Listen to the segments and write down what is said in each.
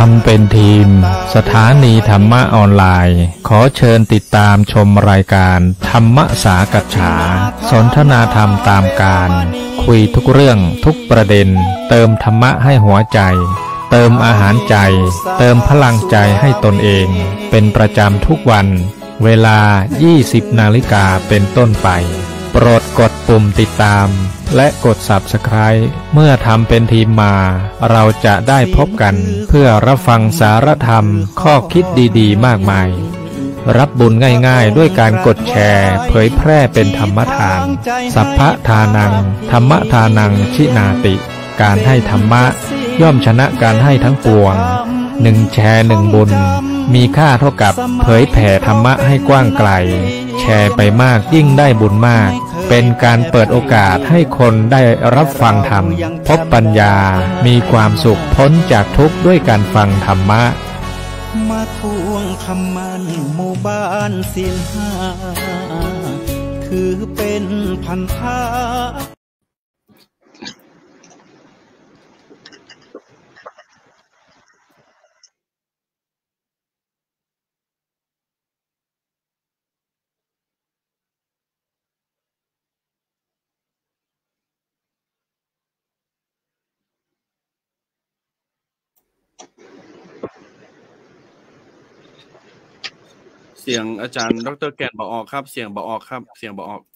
ำเป็นทีมสถานีธรรมะออนไลน์ขอเชิญติดตามชมรายการธรรมสากัจฉาสนทนาธรรมตามการคุยทุกเรื่องทุกประเด็นเติมธรรมะให้หัวใจเติมอาหารใจเติมพลังใจให้ตนเองเป็นประจำทุกวันเวลา 20 นาฬิกาเป็นต้นไปโปรดกดปุ่มติดตามและกด Subscribe เมื่อทำเป็นทีมมาเราจะได้พบกันเพื่อรับฟังสารธรรมข้อคิดดีๆมากมายรับบุญง่ายๆด้วยการกดแชร์เผยแพร่เป็นธรรมทานสัพพทานังธรรมทานังชินาติการให้ธรรมะย่อมชนะการให้ทั้งปวง1 แชร์ 1 บุญมีค่าเท่ากับเผยแผ่ธรรมะให้กว้างไกลแชร์ไปมากยิ่งได้บุญมากเป็นการเปิดโอกาสให้คนได้รับฟังธรรมพบปัญญามีความสุขพ้นจากทุกข์ด้วยการฟังธรรมะมาทวงคำมันหมู่บ้านศีลห้าถือเป็นพันธะเสียงอาจารย์ดร.แก่นบอกออกครับเสียงบอกออกครับเสียงบอกออก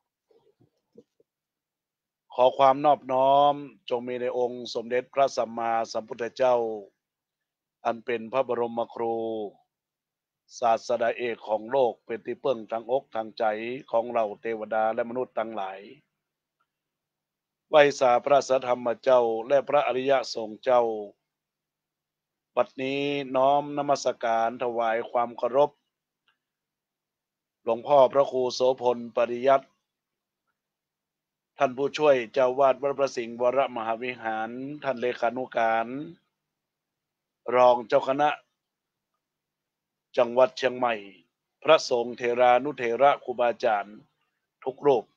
ขอความนอบน้อมจงมีในองค์สมเด็จพระสัมมาสัมพุทธเจ้าอันเป็นพระบรมครูศาสดาเอกของโลกเป็นที่พึ่งทางอกทางใจของเราเทวดาและมนุษย์ทั้งหลายไหว้สาพระสัทธรรมเจ้าและพระอริยสงฆ์เจ้าบัดนี้น้อมนมัสการถวายความเคารพหลวงพ่อพระครูโสพลปริยัติท่านผู้ช่วยเจ้าวาดวัดพระสิงห์วรมหาวิหารท่านเลขานุการรองเจ้าคณะจังหวัดเชียงใหม่พระสงฆ์เถรานุเถระครูบาอาจารย์ทุกรูป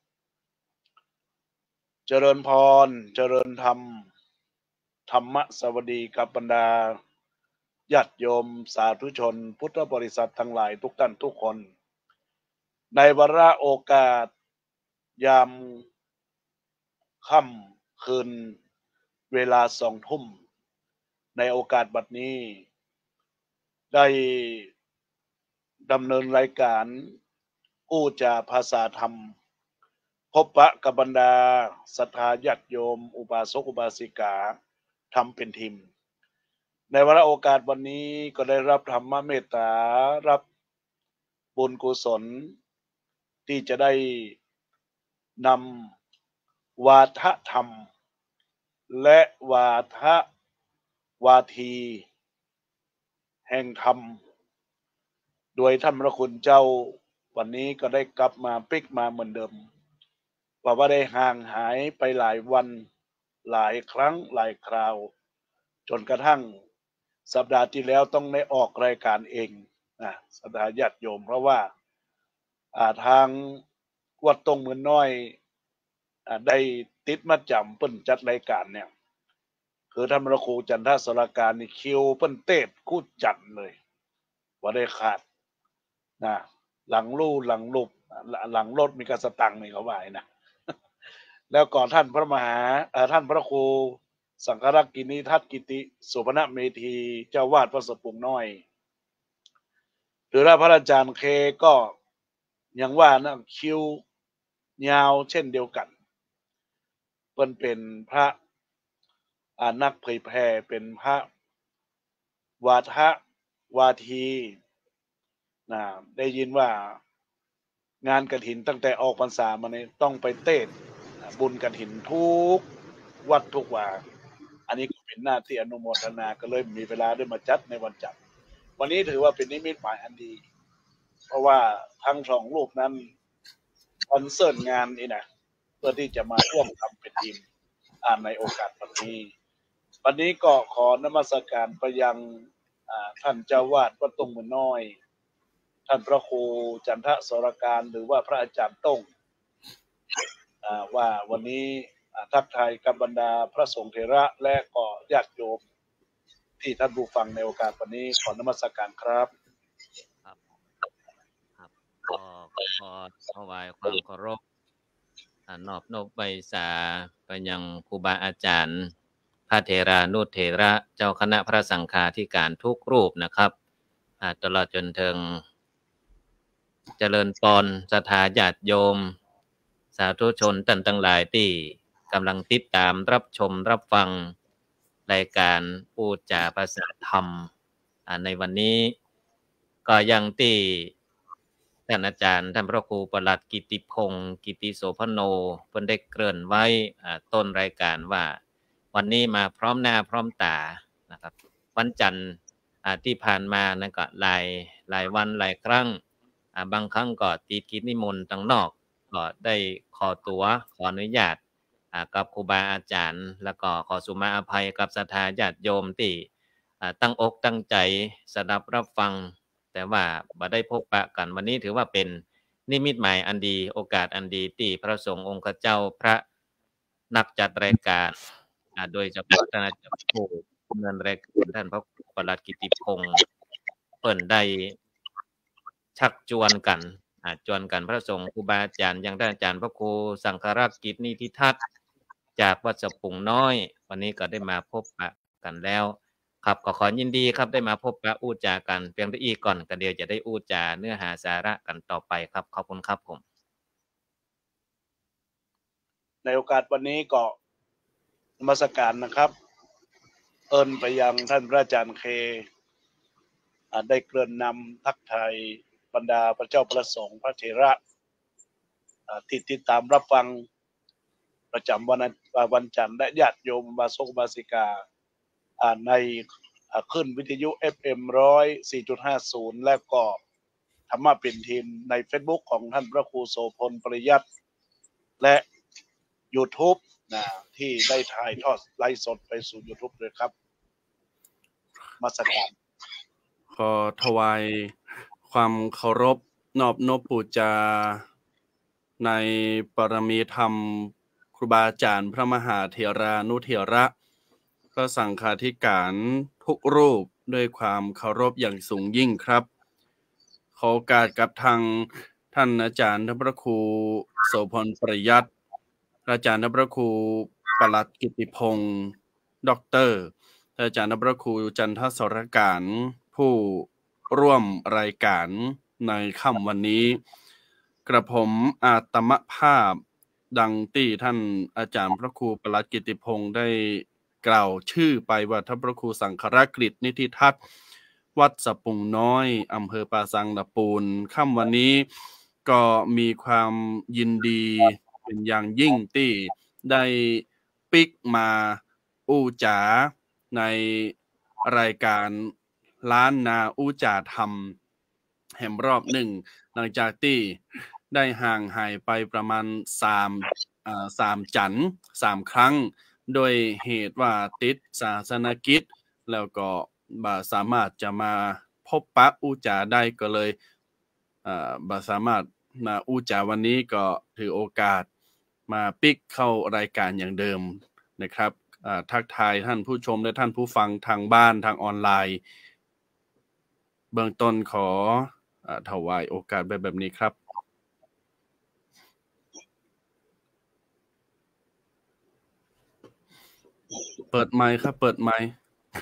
เจริญพรเจริญธรรมธรรมสวัสดีกับบรรดาญาติโยมสาธุชนพุทธบริษัททั้งหลายทุกท่านทุกคนในวาระโอกาสยามค่ำคืนเวลา20 ทุ่มในโอกาสบัดนี้ได้ดำเนินรายการกู้จาภาษาธรรมพบปะกับบรรดาศรัทธาญาติโยมอุบาสกอุบาสิกาทำเป็นทีมในวาระโอกาสวันนี้ก็ได้รับธรรมเมตตารับบุญกุศลที่จะได้นำวาทธรรมและวาทวาทีแห่งธรรมโดยท่านพระคุณเจ้าวันนี้ก็ได้กลับมาปิกมาเหมือนเดิมว่าได้ห่างหายไปหลายวันหลายครั้งหลายคราวจนกระทั่งสัปดาห์ที่แล้วต้องได้ออกรายการเองนะสัปดาห์ญาติโยมเพราะว่าทางวัดตรงเมืองน้อยได้ติดมาจำเปิ้นจัดรายการเนี่ยคือท่านพระครูจันทสรการนี่คิวเปิ้นเตศคู่จัดเลยว่าได้ขาดนะหลังลู่หลังลุบหลังรถมีกระสตังนี่เขาว่านะแล้วก่อนท่านพระมหาท่านพระครูสังฆรักษ์กินีทัตกิติสุพนะเมธีเจ้าวาดวัดสะพุงน้อยหรือพระอาจารย์เคก็ยังว่านะคิวยาวเช่นเดียวกันเพิ่นเป็นพระนักเผยแผ่เป็นพระวาทะวาทีนะได้ยินว่างานกฐินตั้งแต่ออกพรรษามาเนี่ยต้องไปเทศบุญกฐินทุกวัดทุกวาอันนี้ก็เป็นหน้าที่อนุโมทนาก็เลยมีเวลาได้มาจัดในวันจันทร์วันนี้ถือว่าเป็นนิมิตหมายอันดีเพราะว่าทั้งสองรูปนั้นคอนเสิร์ตงานนี่นะเพื่อที่จะมาร่วมทำเป็นทีมในโอกาสวันนี้ก็ขอนมัสการไปยังท่านเจ้าวาดวัดตรงเมืองน้อยท่านพระครูจันทสรการหรือว่าพระอาจารย์ต้งว่าวันนี้ทักทายกับบรรดาพระสงฆ์เถระและก็ญาติโยมที่ท่านผู้ฟังในโอกาสวันนี้ขอนมัสการครับครับครับก็ขอถวายความเคารพนอบน้อมใบสาไปยังครูบาอาจารย์พระเถรานุเถระเจ้าคณะพระสังฆาธิการทุกรูปนะครับตลอดจนถึงเจริญปอนศรัทธาญาติโยมสาธุชนท่านทั้งหลายที่กำลังติดตามรับชมรับฟังรายการพูดจาภาษาธรรมในวันนี้ก็ยังที่ท่านอาจารย์ท่านพระครูประหลัดกิติพงศ์กิติโสพโนเพิ่นได้เกริ่นไว้ต้นรายการว่าวันนี้มาพร้อมหน้าพร้อมตานะครับวันจันทร์ที่ผ่านมานั่นก็หลายวันหลายครั้งบางครั้งก็ติดกิจนิมนต์ต่างนอกก็ได้ขออนุญาตกับครูบาอาจารย์แล้วก็ขอสุมาอภัยกับศรัทธาญาติโยมที่ตั้งอกตั้งใจสดับรับฟังแต่ว่าบ่ได้พบปะกันวันนี้ถือว่าเป็นนิมิตหมายอันดีโอกาสอันดีที่พระสงฆ์องค์เจ้าพระนักจัดรายการโดยเฉพาะท่านอาจารย์ผู้ดำเนินรายการท่านพระประหลัดกิติพงศ์เปิ่นได้ชักชวนกันพระสงฆ์ครูบาอาจารย์อย่างท่านอาจารย์พระครูสังฆรักษ์กิจนิธิทัศน์จากวัดสะพุงน้อยวันนี้ก็ได้มาพบปะกันแล้วครับก็ขอยินดีครับได้มาพบปะอู้จากันเพียงแต่อีกก่อนกันเดียวจะได้อู้จาเนื้อหาสาระกันต่อไปครับขอบคุณครับผมในโอกาสวันนี้ก็นมัสการนะครับเอิญไปยังท่านพระอาจารย์เคได้เกริ่นนำทักทายบรรดาพระเจ้าประสงค์พระเถระที่ติดตามรับฟังประจำวันจันทร์และญาติโยมบาศกบาสิกาในขึ้นวิทยุ FM 104.50 และก็ธรรมะเป็นทีมใน Facebook ของท่านพระครูโสพลปริยัติและ YouTube ที่ได้ถ่ายทอดไลฟ์สดไปสู่ YouTube เลยครับมาสักการขอถวายความเคารพนอบน้อมบูชาในปรมีธรรมครูบาอาจารย์พระมหาเถรานุเถระพระสังฆาธิการทุกรูปด้วยความเคารพอย่างสูงยิ่งครับขอโอกาสกับทางท่านอาจารย์ท่านพระครูโสพลปริยัติอาจารย์ท่านพระครูประหลัดกิติพงศ์ด็อกเตอร์อาจารย์ท่านพระครูจันทศรการผู้ร่วมรายการในค่ำวันนี้กระผมอาตมภาพดังที่ท่านอาจารย์พระครูประหลัดกิติพงศ์ได้กล่าวชื่อไปว่าท่านพระครูสังฆรักษ์กิจนิธิทัศน์วัดสะพุงน้อยอำเภอปาซังตะปูนค่ำวันนี้ก็มีความยินดีเป็นอย่างยิ่งที่ได้ปิกมาอู้จาในรายการล้านนาอู้จาธรรมแห่งรอบหนึ่งหลังจากที่ได้ห่างหายไปประมาณ3 จันทร์3 ครั้งโดยเหตุว่าติดศาสนกิจแล้วก็บ่สามารถจะมาพบปะอู้จาได้ก็เลยบ่สามารถมาอู้จาวันนี้ก็ถือโอกาสมาปิกเข้ารายการอย่างเดิมนะครับทักทายท่านผู้ชมและท่านผู้ฟังทางบ้านทางออนไลน์เบื้องต้นขอถวายโอกาสแบบนี้ครับเปิดไมค์ครับเปิดไมค์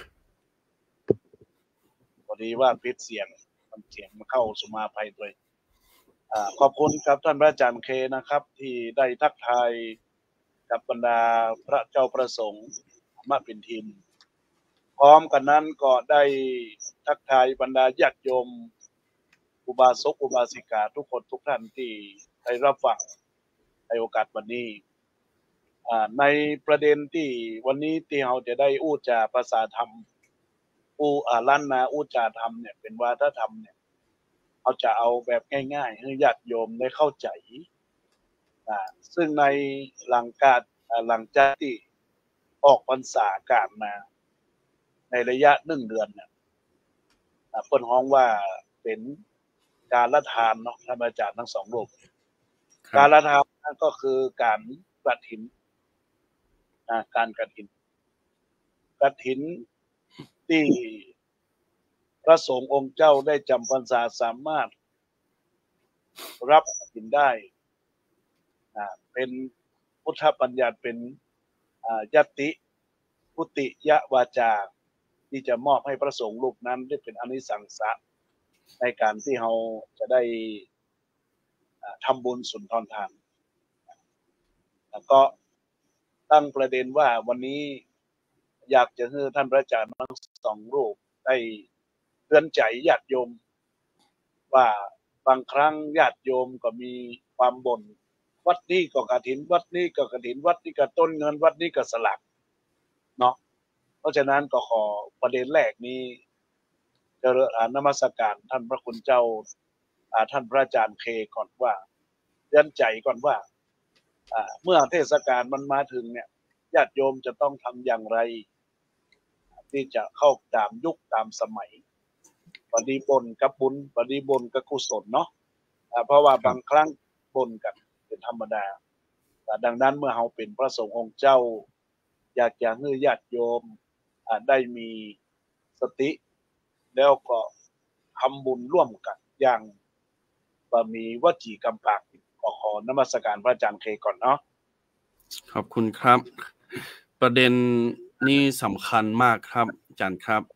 พอดีว่าปิดเสียงมาเข้าสุมาภัยด้วยขอบคุณครับท่านพระอาจารย์เคนะครับที่ได้ทักทายกับบรรดาพระเจ้าประสงค์มาเป็นทีมพร้อมกันนั้นก็ได้ทักทายบรรดาญาติโยมอุบาสกอุบาสิกาทุกคนทุกท่านที่ได้รับฟังในโอกาสวันนี้ในประเด็นที่วันนี้ที่เราจะได้อู้จาภาษาธรรมล้านนาอู้จาธรรมเนี่ยเป็นวาทธรรมเนี่ยเราจะเอาแบบง่ายๆให้ญาติโยมได้เข้าใจซึ่งในหลังจากที่ออกพรรษาการมาในระยะ1 เดือนเนี่ยเพิ่นฮ้องว่าเป็นการละทานเนาะท่านอาจารย์ทั้ง2 รูปการละทานนั่นก็คือการกฐินการกฐินที่พระสงฆ์องค์เจ้าได้จำพรรษาสามารถรับกินได้เป็นพุทธบัญญัติเป็นยัตติพุติยวาจาที่จะมอบให้พระสงฆ์รูปนั้นได้เป็นอานิสงส์ในการที่เราจะได้ทำบุญสุนทรทานแล้วก็ตั้งประเด็นว่าวันนี้อยากจะให้ท่านพระอาจารย์ทั้งสองรูปได้เตือนใจญาติโยมว่าบางครั้งญาติโยมก็มีความบ่นวัดนี้ก็กฐินวัดนี้ก็กฐินวัดนี้ก็ต้นเงินวัดนี้ก็สลักเนาะเพราะฉะนั้นก็ขอประเด็นแรกนี้จะนมัสการท่านพระคุณเจ้าท่านพระอาจารย์เคก่อนว่าเตือนใจก่อนว่าเมื่อเทศกาลมันมาถึงเนี่ยญาติโยมจะต้องทำอย่างไรที่จะเข้าตามยุคตามสมัยปฏิบนกับบุญปฏิบนกับกุศลเนาะเพราะว่าบางครั้งบนกันเป็นธรรมดาดังนั้นเมื่อเราเป็นพระสงฆ์องค์เจ้าอยากจะให้ญาติโยมได้มีสติแล้วก็ทำบุญร่วมกันอย่างมีวจีกรรมปากก็ขอนมัสการพระอาจารย์เคก่อนเนาะขอบคุณครับประเด็นนี้สำคัญมากครับอาจารย์ครับ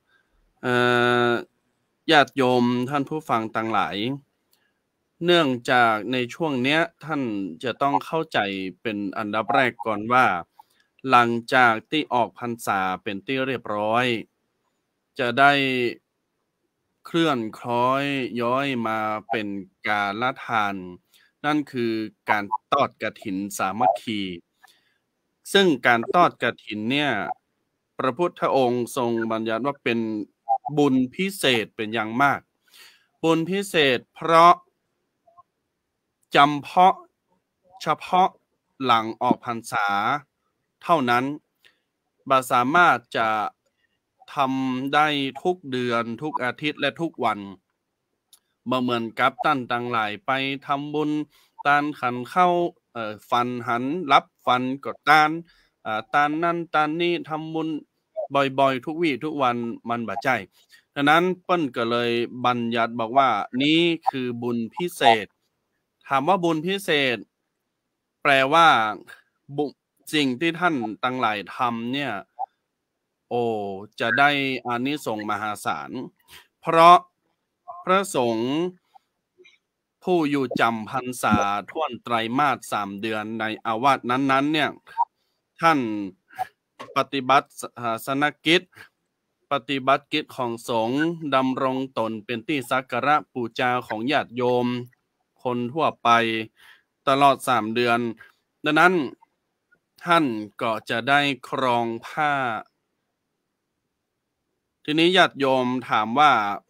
ญาติโยมท่านผู้ฟังต่างหลายเนื่องจากในช่วงเนี้ยท่านจะต้องเข้าใจเป็นอันดับแรกก่อนว่าหลังจากที่ออกพรรษาเป็นที่เรียบร้อยจะได้เคลื่อนคล้อยย้อยมาเป็นกาลทานนั่นคือการทอดกฐินสามัคคีซึ่งการทอดกฐินเนี่ยพระพุทธองค์ทรงบัญญัติว่าเป็นบุญพิเศษเป็นอย่างมากบุญพิเศษเพราะเฉพาะหลังออกพรรษาเท่านั้นบ่สามารถจะทำได้ทุกเดือนทุกอาทิตย์และทุกวันเหมือนกับท่านต่างหลายไปทำบุญตานขันเข้าฟันหันรับฟันกดตานนั่นตานนี่ทำบุญบ่อยๆทุกวี่ทุกวันมันบ่ใจดังนั้นเปิ้นก็เลยบัญญัติบอกว่านี้คือบุญพิเศษถามว่าบุญพิเศษแปลว่าสิ่งที่ท่านต่างหลายทำเนี่ยจะได้อานิสงส์มหาศาลเพราะพระสงฆ์ผู้อยู่จำพรรษาท่วนไตรมาส3เดือนในอาวาสนั้นๆเนี่ยท่านปฏิบัติศาสนกิจปฏิบัติกิจของสงฆ์ดำรงตนเป็นที่สักการะบูชาของญาติโยมคนทั่วไปตลอด3เดือนดังนั้นท่านก็จะได้ครองผ้าทีนี้ญาติโยมถามว่า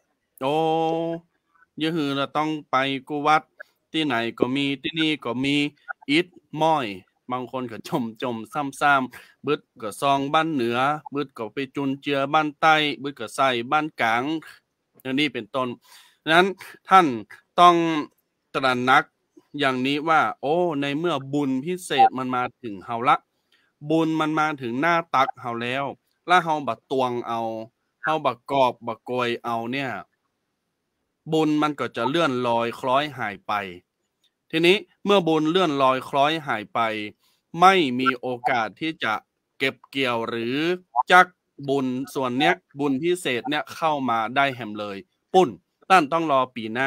ยะฮือเราต้องไปกุวัดที่ไหนก็มีที่นี่ก็มีอิฐม้อยบางคนก็จมซ้ำๆบึดก็ซองบ้านเหนือบึดก็ไปจุนเจือบ้านใต้บึดก็ใส่บ้านกลางอย่างนี้เป็นต้นนั้นท่านต้องตระหนักอย่างนี้ว่าในเมื่อบุญพิเศษมันมาถึงเฮาละบุญมันมาถึงหน้าตักเฮาแล้วเฮาบัดตวงเอาเฮาบักกอบบักโกยเอาเนี่ยบุญมันก็จะเลื่อนลอยคล้อยหายไปทีนี้เมื่อบุญเลื่อนลอยคล้อยหายไปไม่มีโอกาสที่จะเก็บเกี่ยวหรือจักบุญส่วนเนี้ยบุญพิเศษเนี่ยเข้ามาได้แหมเลยปุ่นท่านต้องรอปีหน้า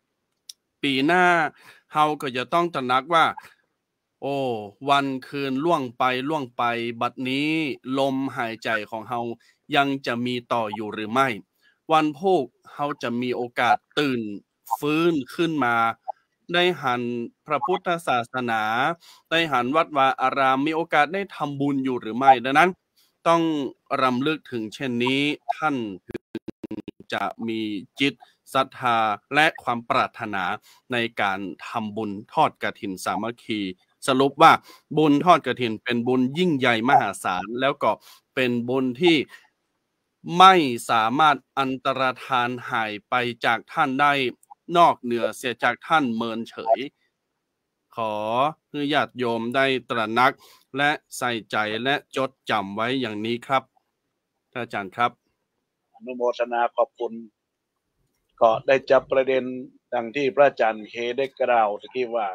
เฮาก็จะต้องตระหนักว่าวันคืนล่วงไปบัดนี้ลมหายใจของเฮายังจะมีต่ออยู่หรือไม่วันพุธเฮาจะมีโอกาสตื่นฟื้นขึ้นมาได้หันพระพุทธศาสนาได้หันวัดวาอารามมีโอกาสได้ทำบุญอยู่หรือไม่ดังนั้นต้องรำลึกถึงเช่นนี้ท่านจะมีจิตศรัทธาและความปรารถนาในการทำบุญทอดกฐินสามัคคีสรุปว่าบุญทอดกฐินเป็นบุญยิ่งใหญ่มหาศาลแล้วก็เป็นบุญที่ไม่สามารถอันตรธานหายไปจากท่านได้นอกเหนือเสียจากท่านเมินเฉยขอให้ญาติโยมได้ตระหนักและใส่ใจและจดจำไว้อย่างนี้ครับท่านอาจารย์ครับนุโมทนาขอบคุณก็ได้จับประเด็นดังที่พระอาจารย์เคได้กล่าวตะกี้ว่า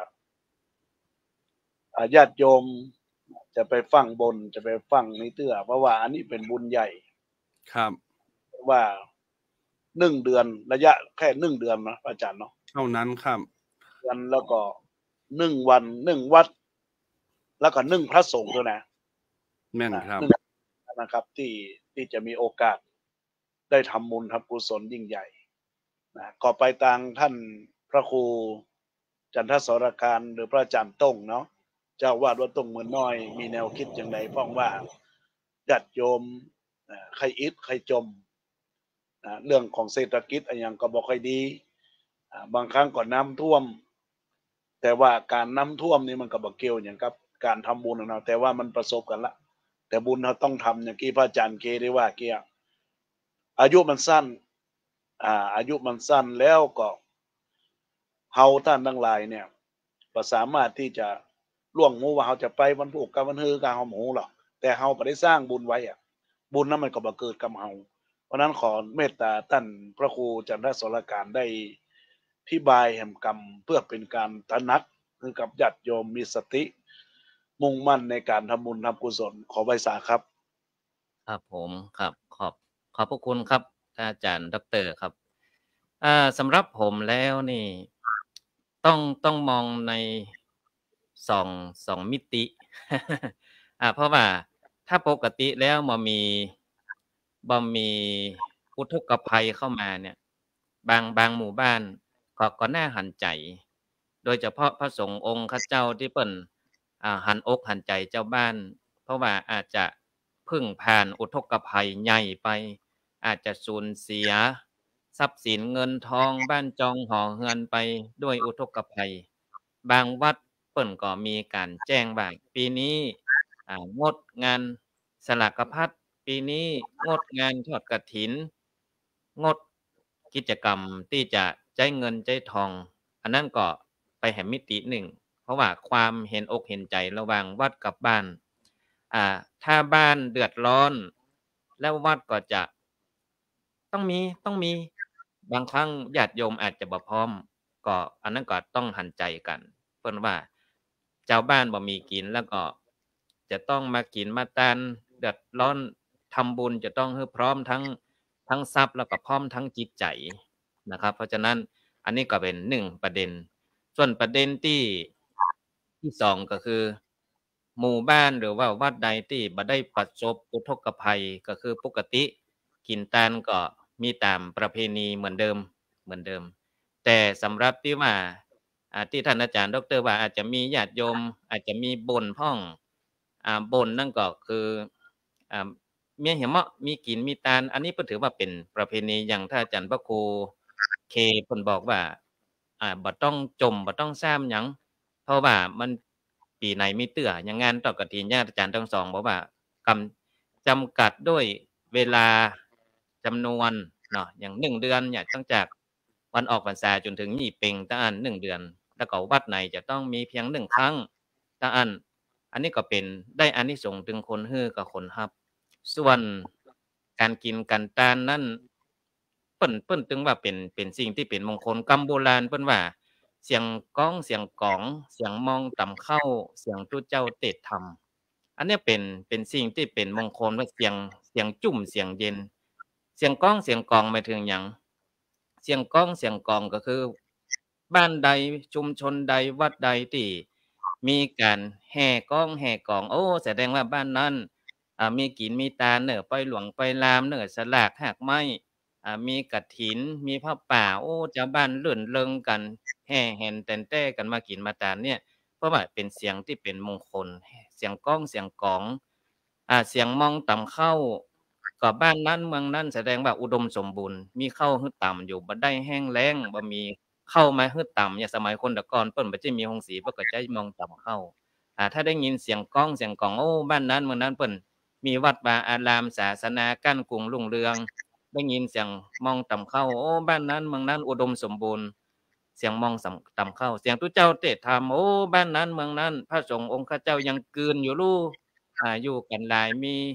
ญาติโยมจะไปฟังบนจะไปฟังในเตื้อเพราะว่าอันนี้เป็นบุญใหญ่ครับว่า1 เดือนระยะแค่1 เดือนนะอาจารย์เนาะเท่านั้นครับเดือนแล้วก็1 วัน1 วัดแล้วก็1 พระสงฆ์ด้วยนะแม่นครับนะครับที่จะมีโอกาสได้ทำบุญทำกุศลยิ่งใหญ่นะก็ไปทางท่านพระครูจันทศรการหรือพระอาจารย์ต้งเนาะเจ้าวาดวัดต้งเมืองน้อยมีแนวคิดอย่างไรพ้องว่าญาติโยมใครอิดใครจมเรื่องของเศรษฐกิจอย่างก็บ่ค่อยดีบางครั้งก็น้ำท่วมแต่ว่าการน้ำท่วมนี่มันก็บ่เกี่ยวอย่างกับการทำบุญนะเนาะแต่ว่ามันประสบกันละแต่บุญเราต้องทำอย่างที่พระอาจารย์เคได้ว่าเกี่ยอายุมันสั้นอายุมันสั้นแล้วก็เฮาท่านทั้งหลายเนี่ยก็สามารถที่จะล่วงมูว่าเฮาจะไปวันพุธกับวันฮือกะเฮาหมูหรอกแต่เฮาบ่ได้สร้างบุญไว้บุญนั้นมันก็บ่เกิดกับเฮาเพราะนั้นขอเมตตาท่านพระครูจันทศรการได้อธิบายแห่งกรรมเพื่อเป็นการตระหนักคือกับญาติโยมมีสติมุ่งมั่นในการทำบุญทำกุศลขอไว้สาครับครับผมครับขอบพระคุณครับท่านอาจารย์ดร.ครับสำหรับผมแล้วนี่ต้องมองในสองมิติ เพราะว่าถ้าปกติแล้วบ่มีอุทกภัยเข้ามาเนี่ยบางหมู่บ้านก็น่าหันใจโดยเฉพาะพระสงฆ์องค์ข้าเจ้าที่เปิ้นหันอกหันใจเจ้าบ้านเพราะว่าอาจจะพึ่งผ่านอุทกภัยใหญ่ไปอาจจะสูญเสียทรัพย์สินเงินทองบ้านจองหอเฮือนไปด้วยอุทกภัยบางวัดเปิ้นก็มีการแจ้งว่าปีนี้งดงานสลากพัดปีนี้งดงานทอดกฐินงดกิจกรรมที่จะใช้เงินใช้ทองอันนั้นก็ไปแห่งมิติหนึ่งเพราะว่าความเห็นอกเห็นใจระหว่างวัดกับบ้านถ้าบ้านเดือดร้อนแล้ววัดก็จะต้องมีบางครั้งญาติโยมอาจจะบ่พร้อมก็อันนั้นก็ต้องหันใจกันเพิ่นว่าเจ้าบ้านบ่มีกินแล้วก็จะต้องมากินมาทานเดือดร้อนทำบุญจะต้องให้พร้อมทั้งทรัพย์แล้วก็พร้อมทั้งจิตใจนะครับเพราะฉะนั้นอันนี้ก็เป็น1ประเด็นส่วนประเด็นที่2ก็คือหมู่บ้านหรือว่าวัดใดที่บ่ได้ประสบอุทกภัยก็คือปกติกินทานก็มีตามประเพณีเหมือนเดิมแต่สำหรับที่ว่าที่ท่านอาจารย์ดร.ว่าอาจจะมีญาติโยมอาจจะมีบ่นพ้องบ่นนั่นก็คือมีเห็นเหมาะมีกินมีทานอันนี้เพิ่นถือว่าเป็นประเพณีอย่างท่านอาจารย์พระครูเคเพิ่นบอกว่าบ่ต้องจมบ่ต้องซ้ำหยังเพราะว่ามันปีไหนมีเตื้ออย่างงานทอดกฐินญาติอาจารย์ทั้งสองบอกว่ากำจำกัดด้วยเวลาจำนวนเนาะอย่าง1 เดือนเนี่ยตั้งจากวันออกพรรษาจนถึงยี่เพ็งตั้งอัน1 เดือนแล้วก็วัดไหนจะต้องมีเพียง1 ครั้งตั้งอันนี้ก็เป็นได้อานิสงส์ถึงคนฮื้อกับคนรับส่วนการกินกันทานนั้นเปิ้นถึงว่าเป็นสิ่งที่เป็นมงคลกรรมโบราณเปิ้นว่าเสียงก้องเสียงกองเสียงมองต่ำเข้าเสียงตุเจ้าเตศธรรมอันนี้เป็นสิ่งที่เป็นมงคลว่าเสียงจุ่มเสียงเย็นเสียงก้องเสียงกองหมายถึงหยังเสียงก้องเสียงกองก็คือบ้านใดชุมชนใดวัดใดที่มีการแห่ก้องแห่กองโอ้แสดงว่าบ้านนั้นมีกินมีทานเน้อปล่อยหลวงปล่อยลามเน้อสลากหากไม้มีกฐินมีผ้าป่าโอ้ชาวบ้านรื่นเริงกันแห่แห่นแต่นแต้กันมากินมาทานเนี่ยเพราะว่าเป็นเสียงที่เป็นมงคลเสียงก้องเสียงกองเสียงมองต่ำเข้าก็บ้านนั้นเมืองนั้นแสดงว่าอุดมสมบูรณ์มีข้าวฮึดต่ำอยู่บ่ได้แห้งแล้งบ่มีเข้ามาฮึดต่ำอย่างสมัยคนแต่ก่อนเปิ้นบ่ได้มีโรงสีเพิ่นก็จะมองต่ำเข้าถ้าได้ยินเสียงก้องเสียงกองโอ้บ้านนั้นเมืองนั้นเปิ้นมีวัดวาอารามศาสนากั้นกรุงรุ่งเรืองได้ยินเสียงมองต่ำเข้าโอ้บ้านนั้นเมืองนั้นอุดมสมบูรณ์เสียงมองต่ำเข้าเสียงตุเจ้าเทศธรรมโอ้บ้านนั้นเมืองนั้นพระสงฆ์องค์ข้าเจ้ายังกืนอยู่ลูอยู่กันหลายมี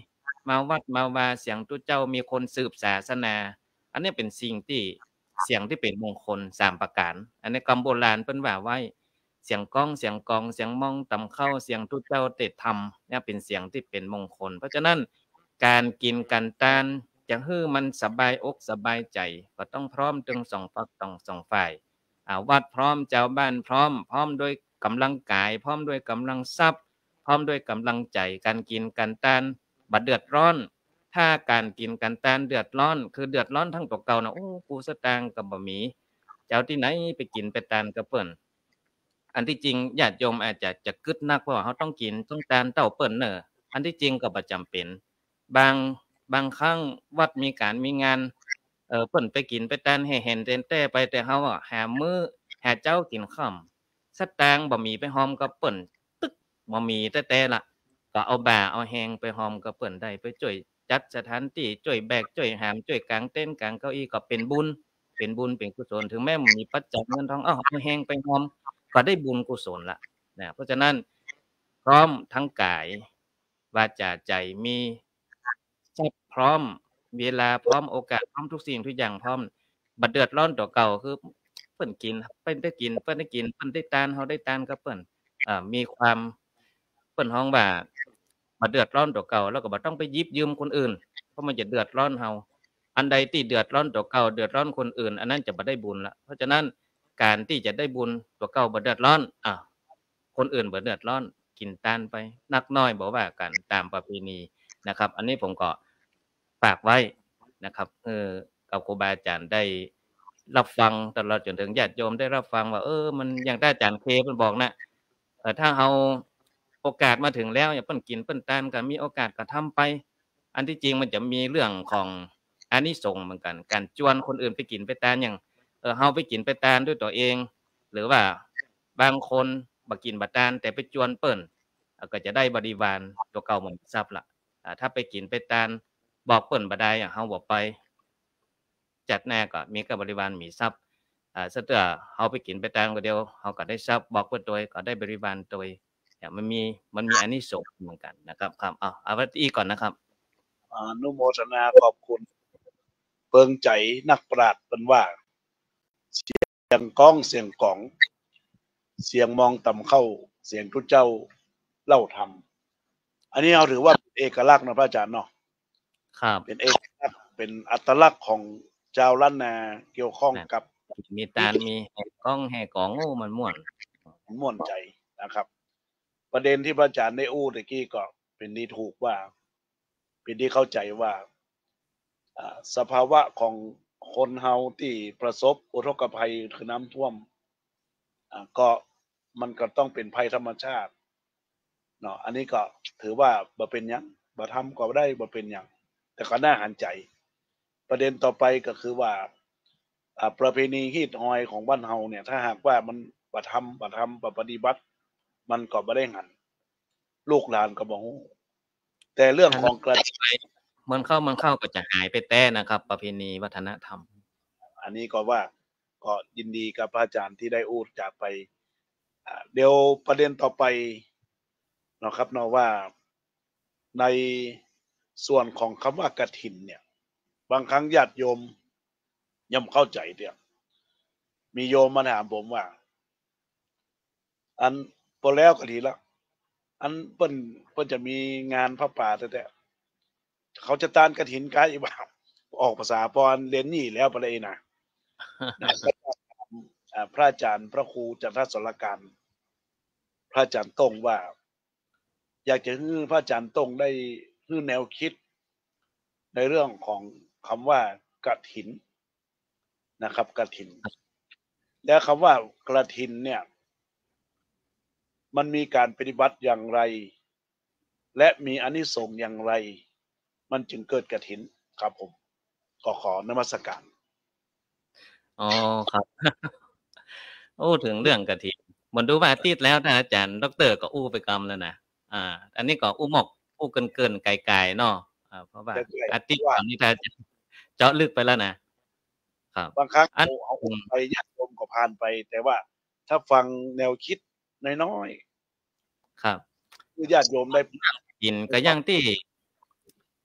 มาวัดมาวาเสียงตุเจ้ามีคนสืบศาสนา อันนี้เป็นสิ่งที่เสียงที่เป็นมงคล3ประการอันนี้คำโบราณเพิ่นว่าไว้เสียงก้องเสียงกองเสียงมองต่ำเข้าเสียงตุเจ้าเตะธรรมเนี่ยเป็นเสียงที่เป็นมงคลเพราะฉะนั้นการกินการทานจะให้มันสบายอกสบายใจก็ต้องพร้อมทั้ง2ฝั่งต้อง2ฝ่ายวัดพร้อมเจ้าบ้านพร้อมด้วยกำลังกายพร้อมด้วยกำลังทรัพย์พร้อมด้วยกำลังใจการกินการทานบัดเดือดร้อนถ้าการกินการทานเดือดร้อนคือเดือดร้อนทั้งตัวเก่านะโอ้กูสตางค์ก็บ่มีเจ้าที่ไหนไปกินไปทานกับเปิ้นอันที่จริงญาติโยมอาจจะกึดนักว่าเขาต้องกินต้องทานเต้าเปิ้นเนอะอันที่จริงก็บ่จำเป็นบางครั้งวัดมีการมีงานเปิ้นไปกินไปทานให้เห็นแต่ไปแต่เฮาหามื้อหาเจ้ากินค่ำสตางค์บ่มีไปหอมกับเปิ้นตึกบ่มีแต่ละก็เอาบ่าเอาแฮงไปหอมกับเปิ้นได้ไปช่วยจัดสถานที่ช่วยแบกช่วยหามช่วยกางเต็นท์กางเก้าอี้ก็เป็นบุญเป็นกุศลถึงแม้บ่มีปัจจัยเงินทองเอาแฮงไปหอมก็ได้บุญกุศลละนะเพราะฉะนั้นพร้อมทั้งกายวาจาใจมีทรัพย์พร้อมเวลาพร้อมโอกาสพร้อมทุกสิ่งทุกอย่างพร้อมบ่เดือดร้อนต่อเก่าคือเปิ้นกินเปิ้นได้กินเปิ้นได้ทานเฮาได้ทานกับเปิ้นมีความเปิ้นฮ้องว่าบ่เดือดร้อนต่อเก่าแล้วก็บ่ต้องไปหยิบยืมคนอื่นเพราะมันจะเดือดร้อนเฮาอันใดที่เดือดร้อนต่อเก่าเดือดร้อนคนอื่นอันนั้นจะบ่ได้บุญละเพราะฉะนั้นการที่จะได้บุญต่อเก่าบ่เดือดร้อนคนอื่นบ่เดือดร้อนกินทานไปนักน้อยบ่ว่ากันตามประเพณีนะครับอันนี้ผมก็ฝากไว้นะครับกับครูบาอาจารย์ได้รับฟังตลอดจนถึงญาติโยมได้รับฟังว่ามันอย่างที่อาจารย์เคเพิ่นบอกนะถ้าเอาโอกาสมาถึงแล้วอย่าเปิ้นกินเปิ้นทานก็มีโอกาสก็ทำไปอันที่จริงมันจะมีเรื่องของอานิสงส์เหมือนกันการชวนคนอื่นไปกินไปทานอย่างเฮาไปกินไปทานด้วยตัวเองหรือว่าบางคนบ่กินบ่ทานแต่ไปชวนเปิ้นก็จะได้บริวารตัวเก่าเหมือนทรัพย์ล่ะถ้าไปกินไปทานบอกเปิ้นบ่ได้เฮาบ่ไปจัดแน่ก็มีกับบริวารมีทรัพย์ซะเตื้อเฮาไปกินไปทานก็เดียวเฮาก็ได้ทรัพย์บอกเพิ่นโดยก็ได้บริวารโดยมันมีอานิสงส์เหมือนกันนะครับครับเอาไว้อีกก่อนนะครับอนุโมทนาขอบคุณเปิงใจนักปราชญ์เปิ้นว่าเสียงก้องเสียงกองเสียงมองต่ำเข้าเสียงทุเจ้าเล่าธรรมอันนี้เราถือว่าเอกลักษณ์นะพระอาจารย์เนาะครับเป็นเอกลักษณ์เป็นอัตลักษณ์ของชาวล้านนาเกี่ยวข้องกับมีตาลมีแห่ก้องแห่กองมันม่วนใจนะครับประเด็นที่พระอาจารย์ได้อู้ตะกี้ก็เป็นที่ถูกว่าเป็นที่เข้าใจว่าสภาวะของคนเฮาที่ประสบอุทกภัยคือน้ำท่วมก็มันก็ต้องเป็นภัยธรรมชาติเนาะอันนี้ก็ถือว่าบ่เป็นหยังบ่ทำก็ได้บ่เป็นหยังแต่ก็น่าหันใจประเด็นต่อไปก็คือว่าประเพณีฮีตฮอยของบ้านเฮาเนี่ยถ้าหากว่ามันบ่ทำบ่ปฏิบัติมันก็บ่ได้หันลูกหลานก็บ่ฮู้แต่เรื่องของกระมันเข้าก็จะหายไปแต่นะครับประเพณีวัฒนธรรมอันนี้ก็ว่าก็ยินดีกับพระอาจารย์ที่ได้อู้จากไปเดี๋ยวประเด็นต่อไปเนาะครับเนาะว่าในส่วนของคำว่ากฐินเนี่ยบางครั้งญาติโยมย่อมเข้าใจเนี่ยมีโยมมาถามผมว่าอันพอแล้วก็ดีแล้วอันเปิ้นจะมีงานพระป่าแต่เขาจะตานกฐินกายบ่าออกภาษาพรเรียนนี่แล้วไปเลยนะพระอาจารย์พระครูจันทสรการพระอาจารย์ต้งว่าอยากจะให้พระอาจารย์ต้งได้ให้แนวคิดในเรื่องของคำว่ากฐินนะครับกฐินแล้วคำว่ากฐินเนี่ยมันมีการปฏิบัติอย่างไรและมีอานิสงส์อย่างไรมันจึงเกิดกฐินครับผมขอนมัสการอ๋อครับถึงเรื่องกฐินมันดูว่าอาทิตย์แล้วท่านอาจารย์ดร.ก็อู้ไปกำแล้วนะอันนี้ก็อู้หมกอู้เกินไกลๆเนาะเพราะว่าอาทิตย์นี้ท่านเจาะลึกไปแล้วนะครับบางครั้งเอาไปญาติโยมก็ผ่านไปแต่ว่าถ้าฟังแนวคิดน้อยๆครับคือญาติโยมได้กินก็อย่างที่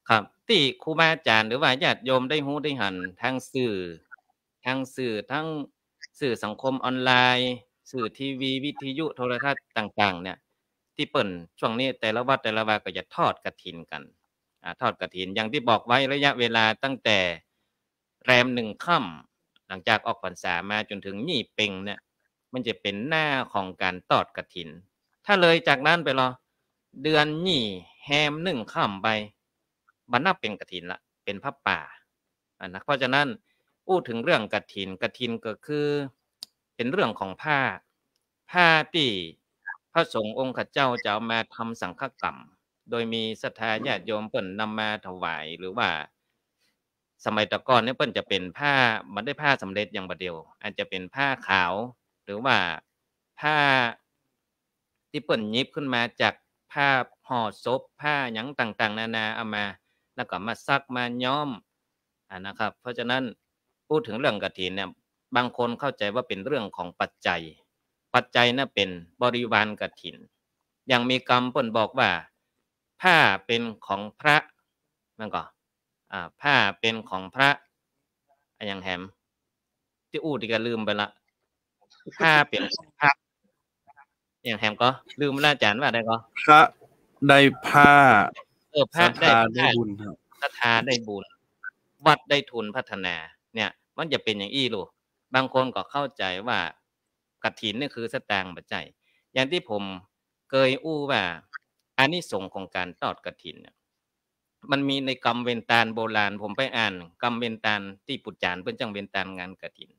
ครับที่ครูบาอาจารย์หรือว่าญาติโยมได้ฮู้ได้หันทางสื่อทั้งสื่อสังคมออนไลน์สื่อทีวีวิทยุโทรทัศน์ต่างๆเนี่ยที่เปิ่นช่วงนี้แต่ละวัดแต่ละวาก็จะทอดกฐินกันทอดกฐินอย่างที่บอกไว้ระยะเวลาตั้งแต่แรม1ค่ำหลังจากออกพรรษามาจนถึงยี่เป็งเนี่ยมันจะเป็นหน้าของการทอดกฐินถ้าเลยจากนั้นไปรอเดือนยี่แฮม1ค่ำไปบรรณาเป็นกฐินละเป็นพระป่านะเพราะฉะนั้นพูดถึงเรื่องกฐินก็คือเป็นเรื่องของผ้าที่พระสงฆ์องค์ข้าเจ้าจะเอามาทำสังฆกรรมโดยมีศรัทธาญาติโยมเปิ้นนำมาถวายหรือว่าสมัยตะก่อนเนี่ยเปิ้นจะเป็นผ้ามันได้ผ้าสำเร็จอย่างบดเดียวอาจจะเป็นผ้าขาวหรือว่าผ้าที่เปิ้นหยิบขึ้นมาจากผ้าห่อศพผ้าหยังต่างๆนานาเอามาแล้วก็มาซักมาย้อมนะครับเพราะฉะนั้นพูดถึงเรื่องกฐินเนี่ยบางคนเข้าใจว่าเป็นเรื่องของปัจจัยน่ะเป็นบริวารกฐินอย่างมีกรรมเปิ้นบอกว่าผ้าเป็นของพระนั่นก็ผ้าเป็นของพระอย่างแหมที่อู้ที่ก็ลืมไปละผ้าเป็นของพระอย่างแหมก็ลืมแล้วอาจารย์ว่าได้ก็พระได้ผ้าพระได้บุญครับศรัทธาได้บุญวัดได้ทุนพัฒนาเนี่ยมันจะเป็นอย่างอี้ลูกบางคนก็เข้าใจว่ากฐินนี่คือสตางค์ปัจจัยอย่างที่ผมเคยอู้ว่าอานิสงส์ของการทอดกฐินมันมีในกรรมเวนตาลโบราณผมไปอ่านกรรมเวนตาลที่ปุจจานเพิ่นจังเวนตาลงานกฐิน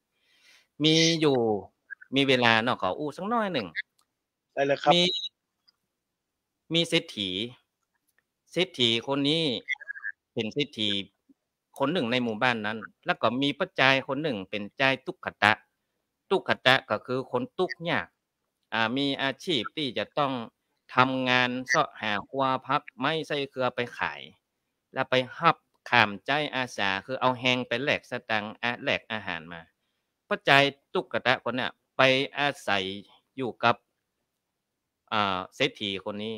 มีเวลาเนาะขออู้สักน้อยหนึ่งได้เลยครับมีเศรษฐีคนนี้เป็นเศรษฐีคนหนึ่งในหมู่บ้านนั้นแล้วก็มีปัจจัยคนหนึ่งเป็นใจทุกขตะก็คือคนทุกข์ยากมีอาชีพที่จะต้องทำงานเสาะหาครัวพักไม้ใส่เครือไปขายแล้วไปฮับขามใจอาสาคือเอาแฮงไปแลกสตังค์แลกอาหารมาปัจจัยทุกขตะคนเนี่ยไปอาศัยอยู่กับเศรษฐีคนนี้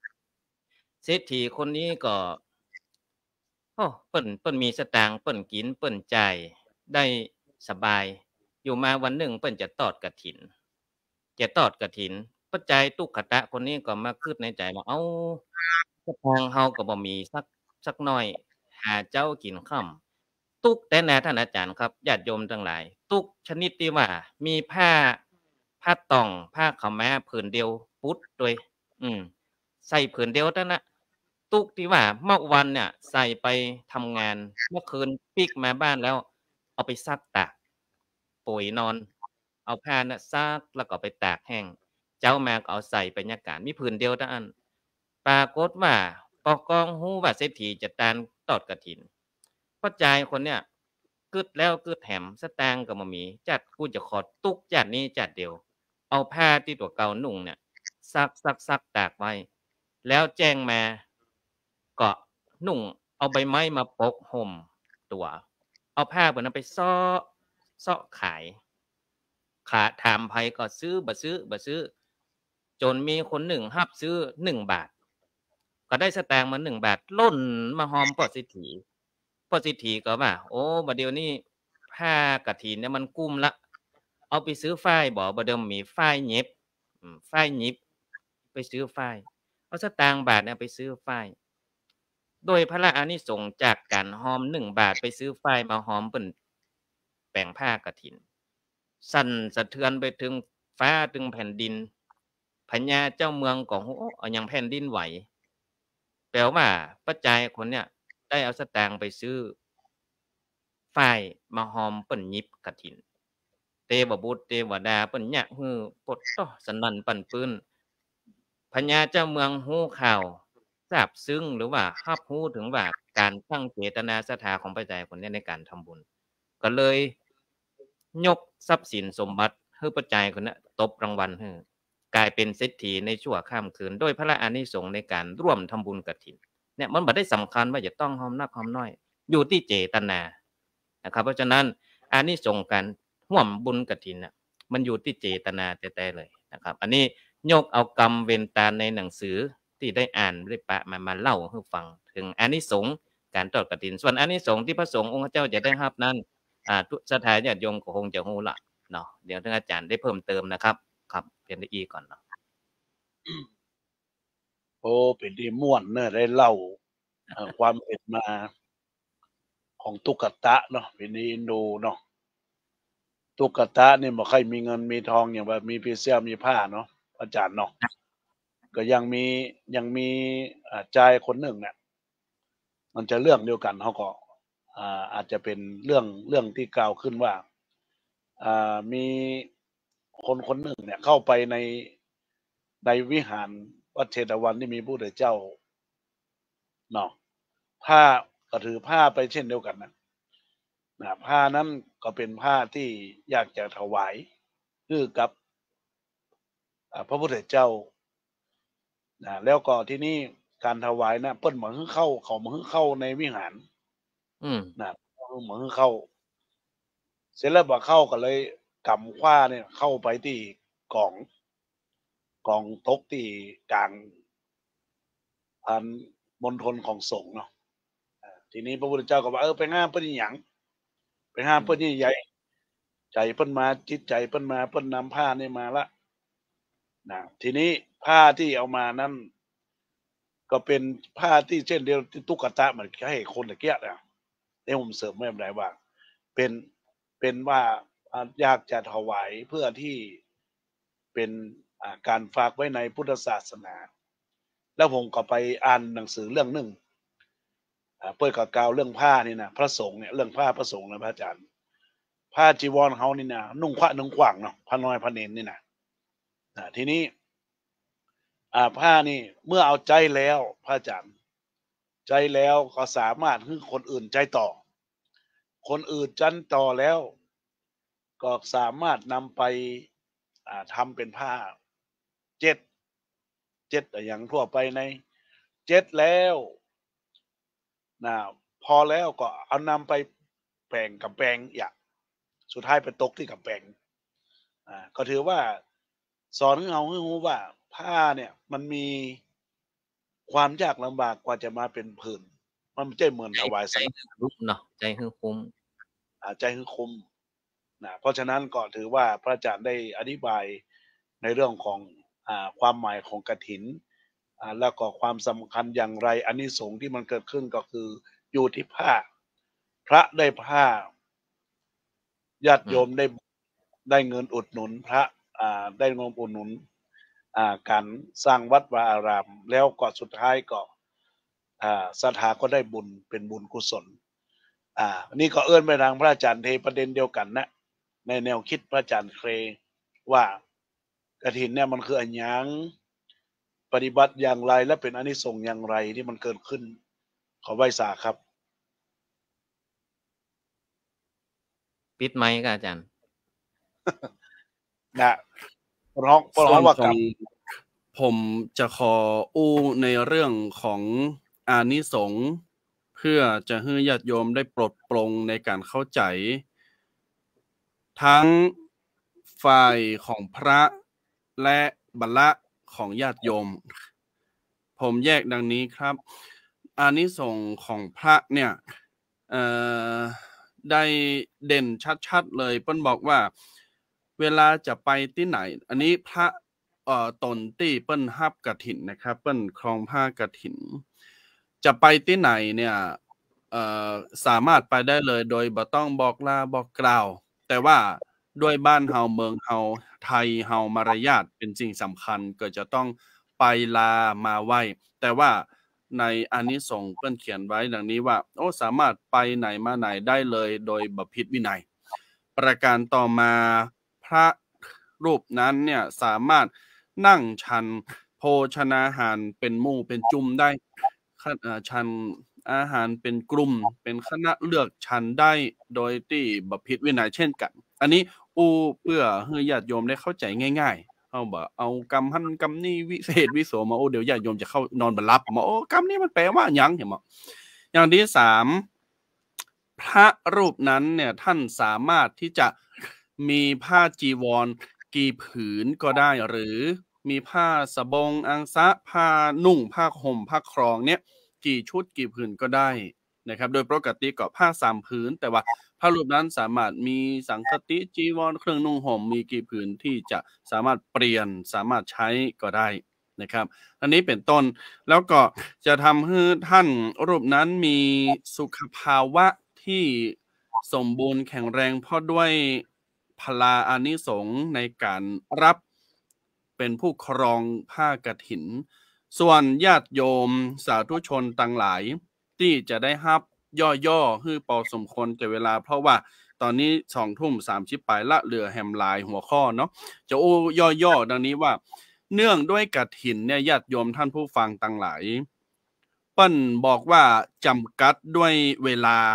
ก็เปิ้นมีสตางค์เปิ้นกินเปิ้นจ่ายได้สบายอยู่มาวันหนึ่งเปิ้นจะทอดกฐินปัจจัยทุกขตะคนนี้ก็มาคิดในใจว่าเอ้าสตางค์เฮาก็บ่มีสักน้อยหาเจ้ากินค่ำทุกแต่แน่ท่านอาจารย์ครับญาติโยมทั้งหลายทุกชนิดที่ว่ามีผ้าต่องผ้าขาวม้าผืนเดียวปุ๊ดด้วยใส่ผืนเดียวเท่านั้นตุกที่ว่าเมื่อวันเนี่ยใส่ไปทำงานเมื่อคืนปิกมาบ้านแล้วเอาไปซักตากปุ๋ยนอนเอาผ้าน่ะซักแล้วก็ไปตากแห้งเจ้ามาก็เอาใส่ไปยากาศมีผืนเดียวเท่านั้นปรากฏว่าปกองฮู้ว่าเศรษฐีจะตานทอดกฐินปัจจัยคนเนี่ยกึดแล้วกึดแถมสตางค์ก็บ่มีจัดกูจะขอตุกจัดนี้จัดเดียวเอาผ้าที่ตัวเก่านุ่งเนี่ยซักตากไว้แล้วแจ้งมาก็นุ่งเอาใบไม้มาปกห่มตัวเอาผ้าเพิ่นนั้นไปซ้อขายถามไผก็ซื้อบ่ซื้อจนมีคนหนึ่งรับซื้อ1บาทก็ได้สตางค์มา1บาทล้นมาหอมพ่อเศรษฐีก็ว่าโอ้บัดเดี๋ยวนี้ผ้ากฐินเนี่ยมันกุ้มละเอาไปซื้อฝ้ายบ่เดิมมีฝ้ายเย็บฝ้ายหยิบไปซื้อฝ้ายเอาสตางค์บาทเนี่ยไปซื้อฝ้ายโดยพระอานิสงส์จากการหอม1บาทไปซื้อฝ้ายมาหอมเปิ้นแปลงผ้ากฐินสั่นสะเทือนไปถึงฟ้าถึงแผ่นดินพญาเจ้าเมืองก็โอ้ยังแผ่นดินไหวแปลว่าปัจจัยคนเนี่ยได้เอาสตางค์ไปซื้อฝ้ายมาหอมเปิ้นหยิบกฐินเทวบุตรเทวดาเปิ้นยะฮือปดต้อสนั่นปั่นปื้นพญาเจ้าเมืองฮู้ข่าวทราบซึ้งหรือว่ารับรู้ถึงว่าการตั้งเจตนาศรัทธาของประชาชนในการทำบุญก็เลยยกทรัพย์สินสมบัติให้ประชาชนน่ะตบรางวัลให้กลายเป็นเศรษฐีในชั่วข้ามคืนโดยพระอานิสงส์ในการร่วมทำบุญกฐินเนี่ยมันบ่ได้สำคัญว่าจะต้องหอมนักหอมน้อยอยู่ที่เจตนานะครับเพราะฉะนั้นอานิสงส์การร่วมบุญกฐินน่ะมันอยู่ที่เจตนาแต่เลยนะครับอันนี้ยกเอากรรมเวรตาในหนังสือที่ได้อ่านได้ปะมาเล่าให้ฟังถึงอานิสงส์การทอดกฐินส่วนอานิสงส์ที่พระสงฆ์องค์เจ้าจะได้รับนั้นทุกศรัทธาญาติโยมก็คงจะรู้ละเนาะเดี๋ยวท่านอาจารย์ได้เพิ่มเติมนะครับครับเพียงได้อีกก่อนเนาะโอ้เป็นที่ม่วนเนอะได้เล่าความเป็นมาของตุ๊กตาเนาะเป็นที่อินโดเนาะตุ๊กตาเนี่ยบ่ใครมีเงินมีทองอย่างแบบมีพีเสื้อมีผ้าเนาะอาจารย์เนาะก็ยังมีชายคนหนึ่งเนี่ยมันจะเรื่องเดียวกันเขาก็อาจจะเป็นเรื่องที่กล่าวขึ้นว่ามีคนหนึ่งเนี่ยเข้าไปในวิหารวัดเชตวันที่มีพระพุทธเจ้าเนาะผ้าก็ถือผ้าไปเช่นเดียวกันนะผ้านั้นก็เป็นผ้าที่อยากจะถวายคือกับพระพุทธเจ้าแล้วก็ที่นี่การถวายนะเปิ้นเหมือนเขาเหมือนเข้าในวิหารนะเหมือนเข้าเสร็จแล้วบ่เข้าก็เลยกำคว้าเนี่ยเข้าไปที่กองตกที่กลางพันมณฑลของสงฆ์เนาะทีนี้พระพุทธเจ้าก็ว่าไปห้ามเปิ้นอีหยังไปห้ามเปิ้นนี่ใหญ่ใจเปิ้นมาจิตใจเปิ้นมาเปิ้นนำผ้านี่มาละนะทีนี้ผ้าที่เอามานั้นก็เป็นผ้าที่เช่นเดียวที่ตุ๊กตาเหมือนให้คนตะเกียบนะได้ผมเสริมไม่ได้ว่าเป็นว่าอยากจะถวายเพื่อที่เป็นการฝากไว้ในพุทธศาสนาแล้วผมก็ไปอ่านหนังสือเรื่องหนึ่งเปิดกับกาวเรื่องผ้านี่นะพระสงฆ์เนี่ยเรื่องผ้าพระสงฆ์นะพระอาจารย์ผ้าจีวรเขานี่นะนุ่งขวางเนาะพระน้อยพระเนรนี่นะทีนี้ผ้านี่เมื่อเอาใจแล้วพระอาจารย์ใจแล้วก็สามารถให้คนอื่นใจต่อคนอื่นจันต่อแล้วก็สามารถนำไปทำเป็นผ้าเจ็ดอย่างทั่วไปในเจ็ดแล้วพอแล้วก็เอานำไปแปลงกับแปลงอย่างสุดท้ายไปตกที่กับแปลงก็ถือว่าสอนให้เราให้รู้ว่าผ้าเนี่ยมันมีความยากลำบากกว่าจะมาเป็นผืนมันไม่ใช่เหมือนถวายสังฆทานเนาะใจให้คุ้มเพราะฉะนั้นก็ถือว่าพระอาจารย์ได้อธิบายในเรื่องของความหมายของกฐินแล้วก็ความสำคัญอย่างไรอานิสงส์ที่มันเกิดขึ้นก็คืออยู่ที่ผ้าพระได้ผ้าญาติโยมได้เงินอุดหนุนพระได้เงินอุดหนุนการสร้างวัดวาอารามแล้วก็สุดท้ายก็ศรัทธาก็ได้บุญเป็นบุญกุศลนี่ก็เอื้อนไปทางพระอาจารย์เทประเด็นเดียวกันนะในแนวคิดพระอาจารย์เครว่ากฐินเนี่ยมันคืออันยังปฏิบัติอย่างไรและเป็นอานิสงส์อย่างไรที่มันเกิดขึ้นขอไหว้สาครับปิดไมค์ครับอาจารย์ร้องว่ากับผมจะขออู้ในเรื่องของอานิสงส์เพื่อจะให้ญาติโยมได้ปลดปลงในการเข้าใจทั้งฝ่ายของพระและบัลละของญาติโยมผมแยกดังนี้ครับอานิสงส์ของพระเนี่ยได้เด่นชัดๆเลยเปิ้ลบอกว่าเวลาจะไปที่ไหนอันนี้พระตนที่เปิ้ลฮับกฐินนะครับเปิ้ลครองผ้ากฐินจะไปที่ไหนเนี่ยสามารถไปได้เลยโดยบ่ต้องบอกลาบอกกล่าวแต่ว่าด้วยบ้านเฮาเมืองเฮาไทยเฮามารยาทเป็นสิ่งสำคัญก็จะต้องไปลามาไหว้แต่ว่าในอานิสงส์เปิ้ลเขียนไว้ดังนี้ว่าสามารถไปไหนมาไหนได้เลยโดยบ่ผิดวินัยประการต่อมาพระรูปนั้นเนี่ยสามารถนั่งฉันโภชนาหารเป็นหมู่เป็นจุ่มได้ฉันอาหารเป็นกลุ่มเป็นคณะเลือกฉันได้โดยที่บ่ผิดวินัยเช่นกันอันนี้เพื่อให้ญาติโยมได้เข้าใจง่ายๆเอากรรมหันกรรมนี่วิเศษวิโสมาเดี๋ยวญาติโยมจะเข้านอนบ่หลับมากรรมนี้มันแปลว่าหยังเห็นบ่อย่างที่3พระรูปนั้นเนี่ยท่านสามารถที่จะมีผ้าจีวรกี่ผืนก็ได้หรือมีผ้าสบงอังสะผ้านุ่งผ้าห่มผ้าครองเนี่ยกี่ชุดกี่ผืนก็ได้นะครับโดยปกติก็ผ้า3 ผืนแต่ว่าพระรูปนั้นสามารถมีสังฆติจีวรเครื่องนุ่งห่มมีกี่ผืนที่จะสามารถเปลี่ยนสามารถใช้ก็ได้นะครับอันนี้เป็นต้นแล้วก็จะทำให้ท่านรูปนั้นมีสุขภาวะที่สมบูรณ์แข็งแรงเพราะด้วยพลาอานิสงส์ในการรับเป็นผู้ครองผ้ากฐินส่วนญาติโยมสาธุชนต่างหลายที่จะได้รับย่อๆคือพอสมควรแก่เวลาเพราะว่าตอนนี้20:30ไปละเหลือแฮมไลน์หัวข้อเนาะจะโอ้ย่อๆดังนี้ว่าเนื่องด้วยกฐินเนี่ยญาติโยมท่านผู้ฟังต่างหลายเปิ้นบอกว่าจำกัดด้วยเวลา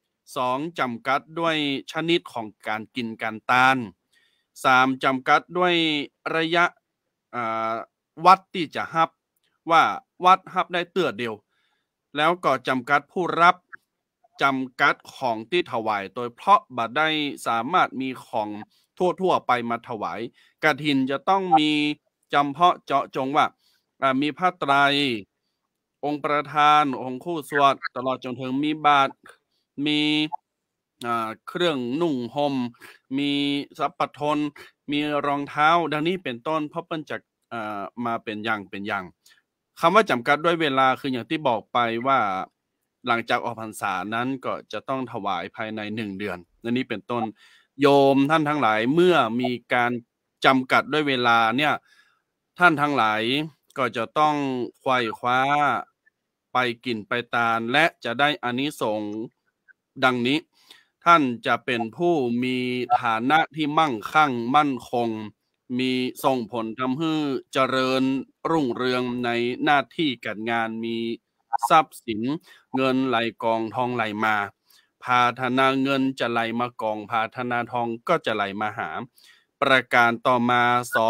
2จำกัดด้วยชนิดของการกินการทาน3จำกัดด้วยระยะวัดที่จะรับว่าวัดรับได้เตื้อเดียวแล้วก็จำกัดผู้รับจำกัดของที่ถวายโดยเพราะบัดได้สามารถมีของทั่วๆไปมาถวายกฐินจะต้องมีจำเพาะเจาะจงว่ามีผ้าไตรองค์ประธานองค์คู่สวดตลอดจนถึงมีบาตรมีเครื่องนุ่งห่มมีสัพพทนมีรองเท้าดังนี้เป็นต้นเพราะเปิ้นจะมาเป็นอย่างคำว่าจำกัดด้วยเวลาคืออย่างที่บอกไปว่าหลังจากออกพรรษานั้นก็จะต้องถวายภายใน1 เดือนนั่นนี้เป็นต้นโยมท่านทั้งหลายเมื่อมีการจำกัดด้วยเวลาเนี่ยท่านทั้งหลายก็จะต้องไขว่คว้าไปกินไปทานและจะได้อานิสงส์ดังนี้ท่านจะเป็นผู้มีฐานะที่มั่งคั่งมั่นคงมีส่งผลทำให้เจริญรุ่งเรืองในหน้าที่การงานมีทรัพย์สินเงินไหลกองทองไหลมาพาธนาเงินจะไหลมากองพาธนาทองก็จะไหลมาหาประการต่อมา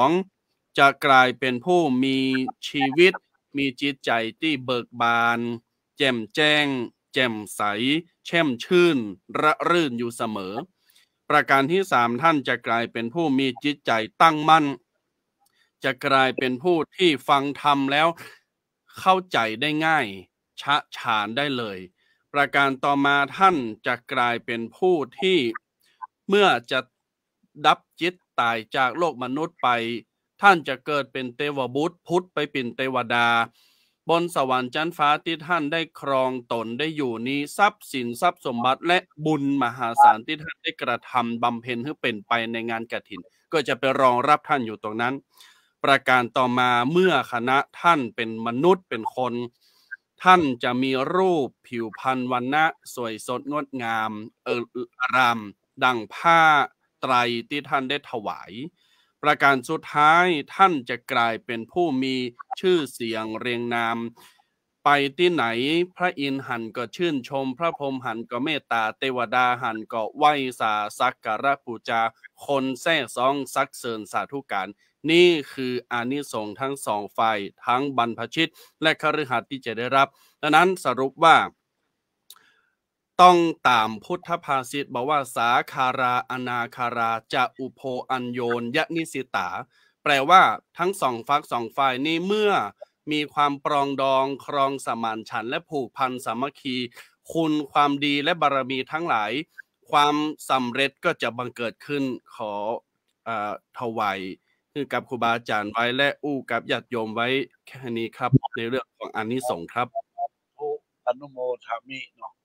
2จะกลายเป็นผู้มีชีวิตมีจิตใจที่เบิกบานแจ่มแจ้งแจ่มใสแช่มชื่นระรื่นอยู่เสมอประการที่3ท่านจะกลายเป็นผู้มีจิตใจตั้งมั่นจะกลายเป็นผู้ที่ฟังธรรมแล้วเข้าใจได้ง่ายฉะฉานได้เลยประการต่อมาท่านจะกลายเป็นผู้ที่เมื่อจะดับจิตตายจากโลกมนุษย์ไปท่านจะเกิดเป็นเทวบุตรพุทธไปเป็นเทวดาบนสวรรค์ชั้นฟ้าที่ท่านได้ครองตนได้อยู่นี้ทรัพย์สินทรัพย์สมบัติและบุญมหาศาลที่ท่านได้กระทำบำเพ็ญให้เป็นไปในงานกฐินก็จะไปรองรับท่านอยู่ตรงนั้นประการต่อมาเมื่อคณะท่านเป็นมนุษย์เป็นคนท่านจะมีรูปผิวพรรณวรรณะสวยสดงดงามอารามดังผ้าไตรที่ท่านได้ถวายประการสุดท้ายท่านจะกลายเป็นผู้มีชื่อเสียงเรียงนามไปที่ไหนพระอินทร์หันก็ชื่นชมพระพรหมหันก็เมตตาเทวดาหันก็ไหว้สาสักการะบูชาคนแท้ซองซักเสริญสาธุการนี่คืออานิสงส์ทั้ง2ฝ่ายทั้งบรรพชิตและคฤหัสถ์ที่จะได้รับดังนั้นสรุปว่าต้องตามพุทธภาษิตบอกว่าสาคาราอนาคาราจะอุโภอัญโยนยนิสิตาแปลว่าทั้ง2ฝัก2ฝ่ายนี้เมื่อมีความปรองดองครองสมานฉันท์และผูกพันสามัคคีคุณความดีและบารมีทั้งหลายความสำเร็จก็จะบังเกิดขึ้นขอถวายคือกับครูบาอาจารย์ไว้และอู้กับญาติโยมไว้แค่นี้ครับในเรื่องของอานิสงส์ครับอนุโมทามิเนาะ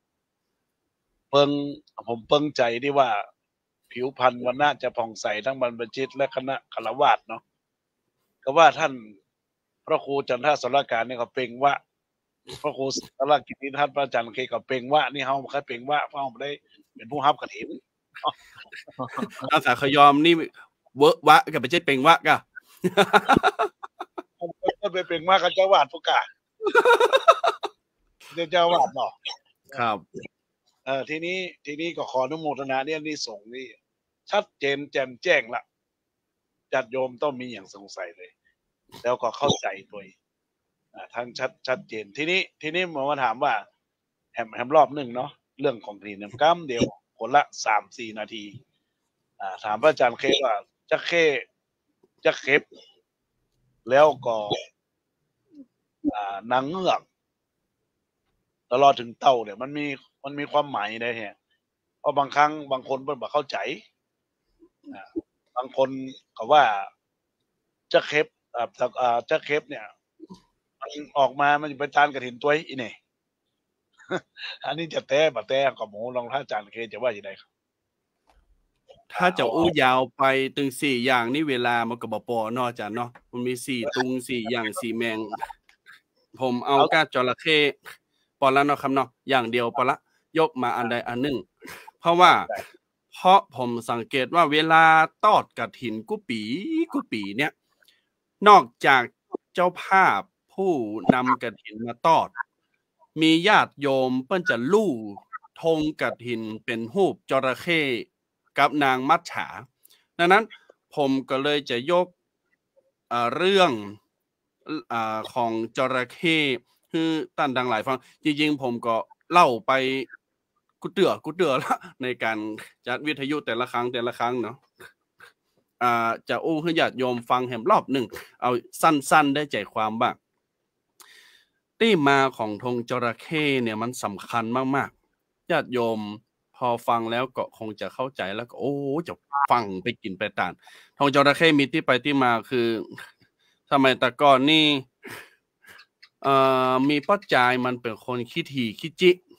ผมเปิงใจที่ว่าผิวพรรณวันน่าจะผ่องใสทั้งบรรพชิตและคณะฆราวาสเนาะก็ว่าท่านพระครูจันทสรการนี่ก็เป่งว่าพระครูสรกิจนิท่านพระอาจารย์เคก็เป่งว่านี่เฮาบ่เคยเป่งว่าเพราะเฮาบ่ได้เป็นผู้รับกฐินอาสาขยอมนี่เวอะวะกับไปเจ็ดเป่งวะกะผมก็ไปเป่งว่ากับเจ้าวาดผู้กะเจ้าวาดเนาะครับทีนี้ก็ขออนุโมทนาเนี่ยนี่ส่งนี่ชัดเจนแจ่มแจ้งละญาติโยมต้องมีอย่างสงสัยเลยแล้วก็เข้าใจโดยทั้งชัดเจนทีนี้มาถามว่าแฮมรอบหนึ่งเนาะเรื่องของทีน้ำกั้มเดียวคนละ 3-4 นาทีถามพระอาจารย์เคว่าจะเก็บแล้วก็นางเงือกตลอดถึงเต้าเนี่ยมันมีความหมายได้ฮะเพราะบางครั้งบางคนเพิ่นบ่เข้าใจบางคนก็ว่าจะเคปจะเคปเนี่ยมันออกมามันเป็นจานกฐินตัวอีนี่ อันนี้จะแต่บ่แต่ก็หมูลองถ้าอาจารย์เคจะว่าจังได๋ครับถ้าจะอู้ยาวไปถึง4อย่างนี่เวลามันก็บ่พอเนาะอาจารย์เนาะมันมี4ตุง4อย่าง4แมงผมเอากาจระเข้พอแล้วเนาะครับเนาะอย่างเดียวพอละยกมาอันใดอันหนึ่งเพราะผมสังเกตว่าเวลาตอดกฐินกุปีเนี่ยนอกจากเจ้าภาพผู้นำกฐินมาตอดมีญาติโยมเปิ้นจะลู่ธงกฐินเป็นรูปจระเข้กับนางมัจฉาดังนั้นผมก็เลยจะยกเรื่องของจระเข้คือท่านดังหลายฟังจริงๆผมก็เล่าไปกุเตือละในการจัดวิทยุแต่ละครั้งเนาะจะอู้ให้ญาติโยมฟังแหมรอบหนึ่งเอาสั้นๆได้ใจความบ้างที่มาของธงจระเข้เนี่ยมันสำคัญมากๆญาติโยมพอฟังแล้วก็คงจะเข้าใจแล้วก็โอ้จะฟังไปกินไปตามธงจระเข้มีที่ไปที่มาคือสมัยแต่ก่อนนี่มีป้าจายมันเป็นคนขี้ถี่ขี้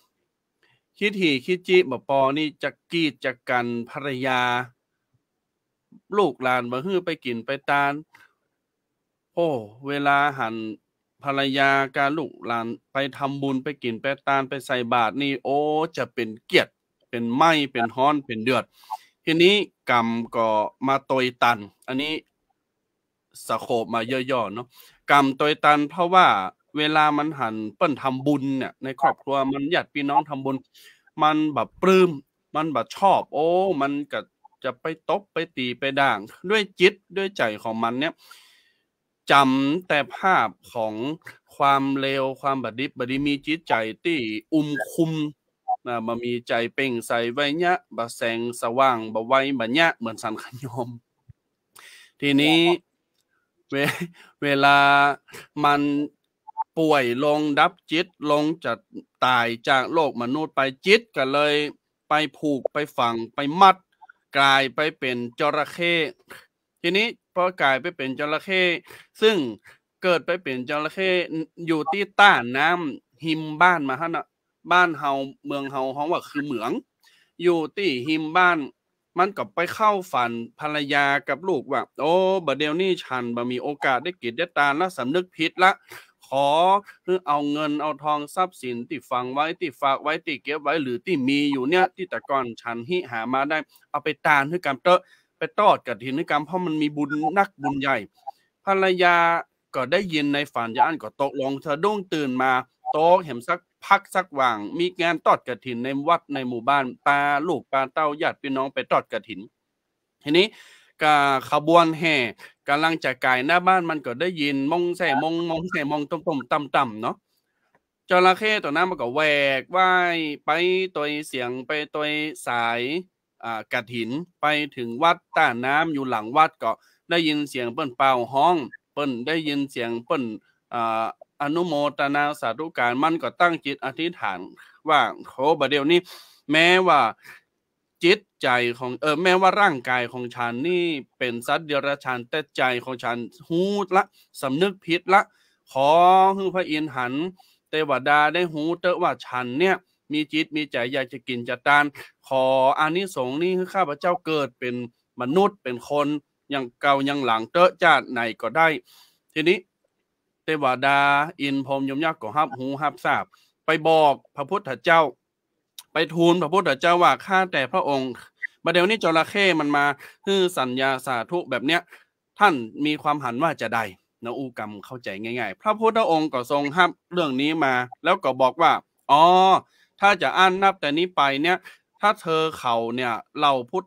จิบ่ปอนี่จะกีดจะกันภรรยาลูกหลานบ่ฮื้อไปกินไปตานโอ้เวลาหันภรรยาการลูกหลานไปทำบุญไปกินไปตานไปใส่บาตรนี่โอ้จะเป็นเกียรติเป็นไหม้เป็นฮ้อนเป็นเดือดทีนี้กรรมก็มาตอยตันอันนี้สโคปมาย่อๆเนาะกรรมตอยตันเพราะว่าเวลามันหันเปิ้นทำบุญเนี่ยในครอบครัวมันญาติพี่น้องทำบุญมันแบบปลื้มมันแบบชอบโอ้มันก็จะไปตบไปตีไปด่างด้วยจิตด้วยใจของมันเนี่ยจำแต่ภาพของความเลวความบดิบดีมีจิตใจที่คุมบ่มีใจเป่งใสไว้ยะบ่แสงสว่างบ่ไว้บ่ยะเหมือนสันขยมทีนี้เวลามันป่วยลงดับจิตลงจะตายจากโลกมนุษย์ไปจิตก็เลยไปผูกไปฝังไปมัดกลายไปเป็นจระเข้ทีนี้พอกลายไปเป็นจระเข้ซึ่งเกิดไปเป็นจระเข้อยู่ที่ใต้น้ำหิมบ้านมาฮะน่ะบ้านเฮาเมืองเฮาฮ้องว่าคือเหมืองอยู่ที่หิมบ้านมันก็ไปเข้าฝันภรรยากับลูกว่าโอ้บัดเดี๋ยวนี้ฉันบ่มีโอกาสได้กินได้ตานแล้วสำนึกผิดละขอเอาเงินเอาทองทรัพย์สินที่ฝังไว้ที่ฝากไว้ที่เก็บไว้หรือที่มีอยู่เนี่ยที่แต่ก่อนฉันหามาได้เอาไปตานให้กันไปตอดกฐินให้กันเพราะมันมีบุญนักบุญใหญ่ภรรยาก็ได้ยินในฝันยานก็ตกลงสะดุ้งตื่นมาโตเห็นสักพักสักว่างมีงานตอดกฐินในวัดในหมู่บ้านปาลูกปาเต้าญาติพี่น้องไปตอดกฐินทีนี้ก็ขบวนแห่กำลังจะกายหน้าบ้านมันก็ได้ยินมงใส่มงต้มต่ำๆเนาะจระเข้ตัวนั้นมันก็แหวกว่ายไปตัวเสียงไปตัวสายกฐินไปถึงวัดต้าน้ำอยู่หลังวัดก็ได้ยินเสียงเปิ้นเป่าฮ้องเปิ้นได้ยินเสียงเปิ้นอนุโมทนาสาธุการมันก็ตั้งจิตอธิษฐานว่าโหบัดเดี๋ยวนี้แม้ว่าจิตใจของแม้ว่าร่างกายของฉันนี่เป็นสัตว์เดรัจฉานแต่ใจของฉันฮู้ละสำนึกผิดละขอให้พระอินทร์หันเทวดาได้ฮู้เตอะว่าฉันเนี่ยมีจิตมีใจอยากจะกินจะทานขออานิสงส์นี้ให้ข้าพเจ้าเกิดเป็นมนุษย์เป็นคนอย่างเก่าอย่างหลังเตอะชาติไหนก็ได้ทีนี้เทวดาอินพรหมยมยักษ์ก็รับหูรับทราบไปบอกพระพุทธเจ้าไปทูลพระพุทธเจ้าว่าข้าแต่พระองค์บัดเดี๋ยวนี้จระเข้มันมาฮื้อสัญญาสาธุแบบเนี้ยท่านมีความหันว่าจะได้นะอูกรรมเข้าใจง่ายๆพระพุทธองค์ก็ทรงรับเรื่องนี้มาแล้วก็บอกว่าอ๋อถ้าจะอ่านนับแต่นี้ไปเนี่ยถ้าเธอเขาเนี่ยเหล่าพุท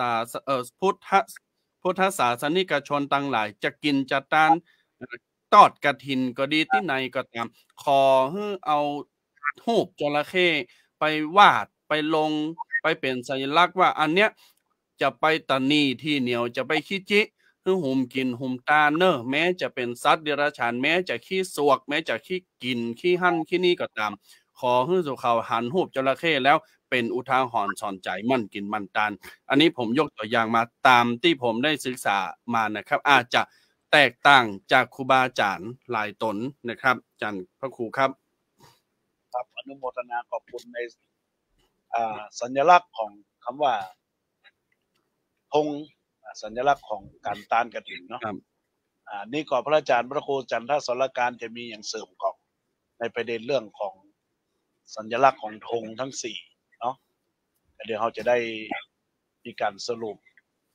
ธศาสนิกชนต่างหลายจะกินจะทานตอดกฐินก็ดีที่ไหนก็ตามขอให้เอารูปจระเข้ไปวาดไปลงไปเป็นสัญลักษณ์ว่าอันเนี้ยจะไปตะนีที่เหนียวจะไปขี้จิคือหุ่มกินหุ่มตาเนอะแม้จะเป็นสัตว์เดรัจฉานแม้จะขี้สวกแม้จะขี้กินขี้หั่นขี้นี่ก็ตามขอให้สุเขาหันหูบจระเข้แล้วเป็นอุทาหรณ์สอนใจมั่นกินมั่นตานอันนี้ผมยกตัวอย่างมาตามที่ผมได้ศึกษามานะครับอาจจะแตกต่างจากครูบาอาจารย์หลายตนนะครับอาจารย์พระครูครับครับอนุโมทนาขอบคุณในสัญลักษณ์ของคำว่าธงสัญลักษณ์ของการต้านกฐินเนาะนี่ก็พระอาจารย์พระครูจันทศรการจะมีอย่างเสริมของในประเด็นเรื่องของสัญลักษณ์ของธงทั้งสี่เนาะเดี๋ยวเราจะได้มีการสรุป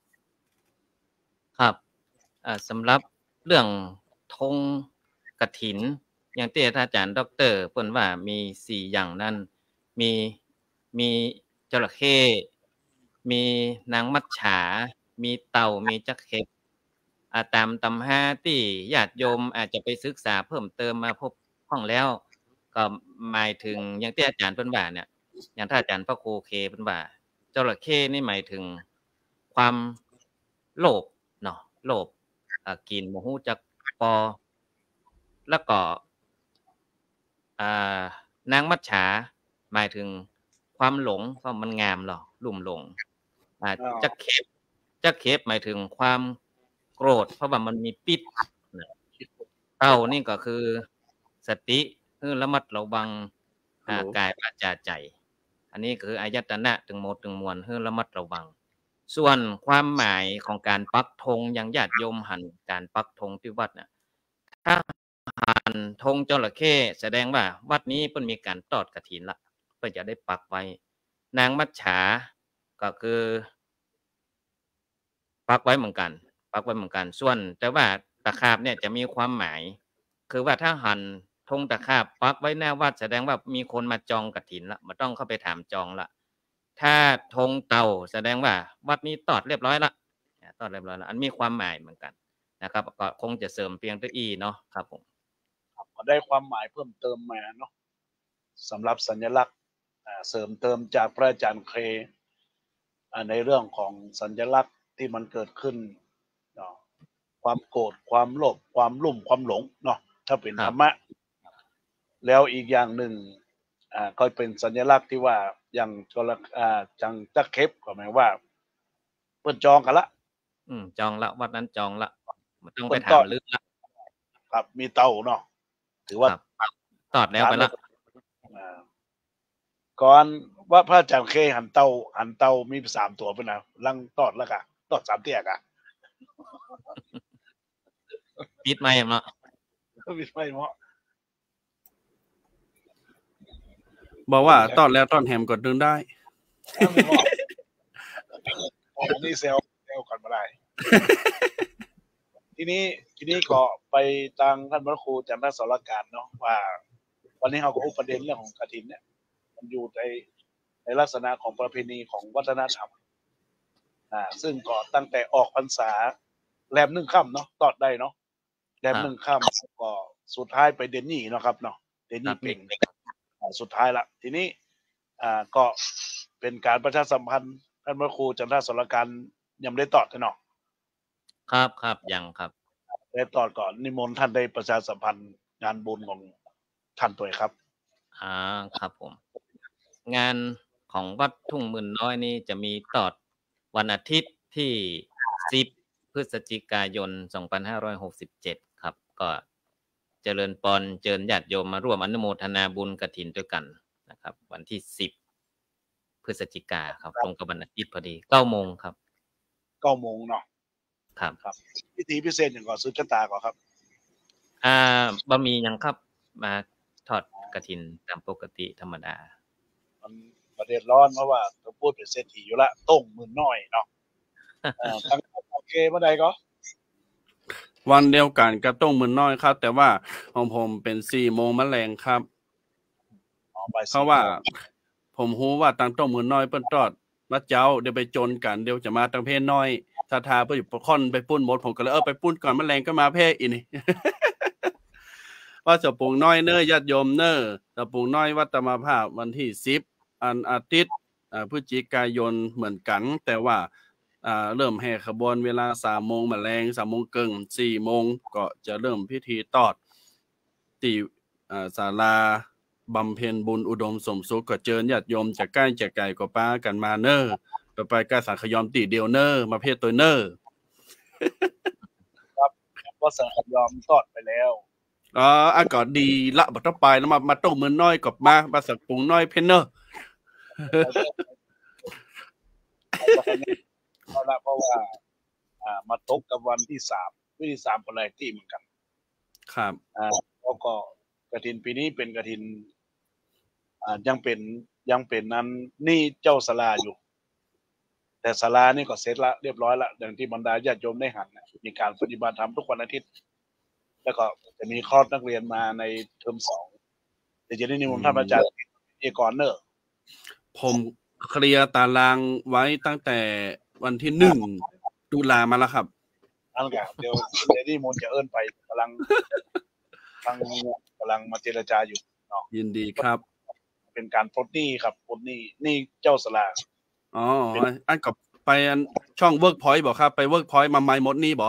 ครับสำหรับเรื่องธงกฐินอย่างที่อาจารย์ดร.เพิ่นว่ามี4อย่างนั้นมีจระเข้มีนางมัจฉามีเต่ามีจักเข็บตามตำราที่ญาติโยมอาจจะไปศึกษาเพิ่มเติมมาพบห้องแล้วก็หมายถึงอย่างที่อาจารย์เพิ่นว่าเนี่ยอย่างถ้าอาจารย์พระครูเคเพิ่นว่าจระเข้นี่หมายถึงความโลภเนาะโลภกินบ่ฮู้จักปอแล้วก็นางมัจฉาหมายถึงความหลงเพราะมันงามหรอลุ่มหลงจักเข็บหมายถึงความโกรธเพราะว่ามันมีพิษเต่านี่ก็คือสติระมัดระวังกายวาจาใจอันนี้คืออายตนะถึงหมดถึงมวลระมัดระวังส่วนความหมายของการปักธงอย่างญาติโยมหันการปักธงที่วัดน่ะถ้าหันธงจระเข้แสดงว่าวัดนี้เพิ่นมีการทอดกฐินละเพิ่นจะได้ปักไว้นางมัจฉาก็คือปักไว้เหมือนกันส่วนแต่ว่าตะขาบเนี่ยจะมีความหมายคือว่าถ้าหันธงตะขาบปักไว้หน้าวัดแสดงว่ามีคนมาจองกฐินละมาต้องเข้าไปถามจองละถ้าธงเต่าแสดงว่าวัดนี้ตอดเรียบร้อยละอันมีความหมายเหมือนกันนะครับก็คงจะเสริมเพียงตัวอีเนาะครับผมก็ได้ความหมายเพิ่มเติมมาเนาะสำหรับสัญลักษณ์เสริมเติมจากพระอาจารย์เคในเรื่องของสัญลักษณ์ที่มันเกิดขึ้นเนาะความโกรธความโลภความลุ่มความหลงเนาะถ้าเป็นธรรมะแล้วอีกอย่างหนึ่งก็เป็นสัญลักษณ์ที่ว่าอย่างจังจักเข็บก็หมายว่าเปิ้นจองกันละจองละวัดนั้นจองละมันต้องไปถามลึกละครับมีเต่าเนาะถือว่าตอดแล้วไปละก่อนว่าพระอาจารย์เคหันเต่ามี3ตัวเป็นนะลังตอดแล้วกะตอด3เตี้ยกะปิดไม่เนาะปิดไม่เหมาะบอกว่าตอดแล้วตอนแฮมก็ดึงได้อันนี้เซลก่อนมาได้ทีนี้ก็ไปทางท่านพระครูจันทศรการเนาะว่าวันนี้เราก็พูดประเด็นเรื่องของกฐินเนี่ยมันอยู่ในลักษณะของประเพณีของวัฒนธรรมซึ่งก็ตั้งแต่ออกพรรษาแรม1 ค่ำเนาะตอดได้เนาะแรม1 ค่ำก็สุดท้ายไปเดนนี่เนาะครับเนาะเดนนี่เป่งสุดท้ายละทีนี้ก็เป็นการประชาสัมพันธ์ท่านพระครูจันทศรการยังได้ตอดเนาะครับยังครับได้ตอดก่อนนิมนต์ท่านได้ประชาสัมพันธ์งานบุญของท่านตัวครับครับผมงานของวัดทุ่งหมื่นน้อยนี่จะมีตอดวันอาทิตย์ที่10 พฤศจิกายน 2567ครับก็เจริญพรเชิญญาติโยมมาร่วมอนุโมทนาบุญกฐินด้วยกันนะครับวันที่10 พฤศจิกายนครับตรงกับวันอาทิตย์พอดี 9 โมงครับ 9 โมงเนาะครับพิธีพิเศษอย่างก่อนสุดชะตาก่อนครับบ่มีหยังครับมาทอดกฐินตามปกติธรรมดามันประเด็นร้อนเพราะว่าต้องพูดเป็นเศรษฐีอยู่ละต้งหมื่นน้อยเนาะทั้งโอเคเมื่อใดก็วันเดียวกันกับต้งหมื่นน้อยครับแต่ว่าของผมเป็น4 โมงมะแรงครับเพราะว่าผมรู้ว่าตั้งต้งหมื่นน้อยเปิ้นตอดมาเจ้าเดี๋ยวไปจนกันเดี๋ยวจะมาตั้งเพศน้อยทาเพิ่นอยู่ค่อนไปปุ้นหมดผมก็เลยไปปุ้นก่อนมะแรงก็มาเพศอีนี่ว่าจะปลูกน้อยเน้อญาติโยมเน้อจะปลูกน้อยวัดธรรมภาพวันที่10อันอาทิตย์พฤศจิกายนเหมือนกันแต่ว่าเริ่มแห่ขบวนเวลา 3 โมงมะแรง3 โมงครึ่ง4 โมงก็จะเริ่มพิธีตอดที่ศาลาบำเพ็ญบุญอุดมสมสุขก็เจิญญาติโยมจากใกล้จากไกลก็ป้ากันมาเนอไปกาสังขยอมตีเดียวเนอมาเพศตัวเนอครับว่าสังขยอมทอดไปแล้วก็ดีละบัดต่อไปแล้วมาต้มมือน้อยกับมาสักปรุงน้อยเพนเนอร์เพราะว่ามาตกกับวันที่3คนแรกที่เหมือนกันครับแล้วก็กฐินปีนี้เป็นกฐินยังเป็นนั้นนี่เจ้าศาลาอยู่แต่ศาลานี่ก็เสร็จละเรียบร้อยละอย่างที่บรรดาญาติโยมได้หันมีการปฏิบัติธรรมทุกวันอาทิตย์แล้วก็จะมีคลอดนักเรียนมาในเทอม2เดี๋ยวจะได้นิมนต์ท่านอาจารย์เอกรเนอร์ผมเคลียร์ตารางไว้ตั้งแต่วันที่1 ตุลามาแล้วครับนั่นแหละเดี๋ยวนิมนต์จะเอิ้นไปกำลังมาเจรจาอยู่เนาะยินดีครับเป็นการปลดหนี้ครับปลดหนี้นี่เจ้าศาลาอันกับไปช่องเวิร์กพอยต์บอกครับไปเวิร์กพอยต์มาไม่หมดนี่บ่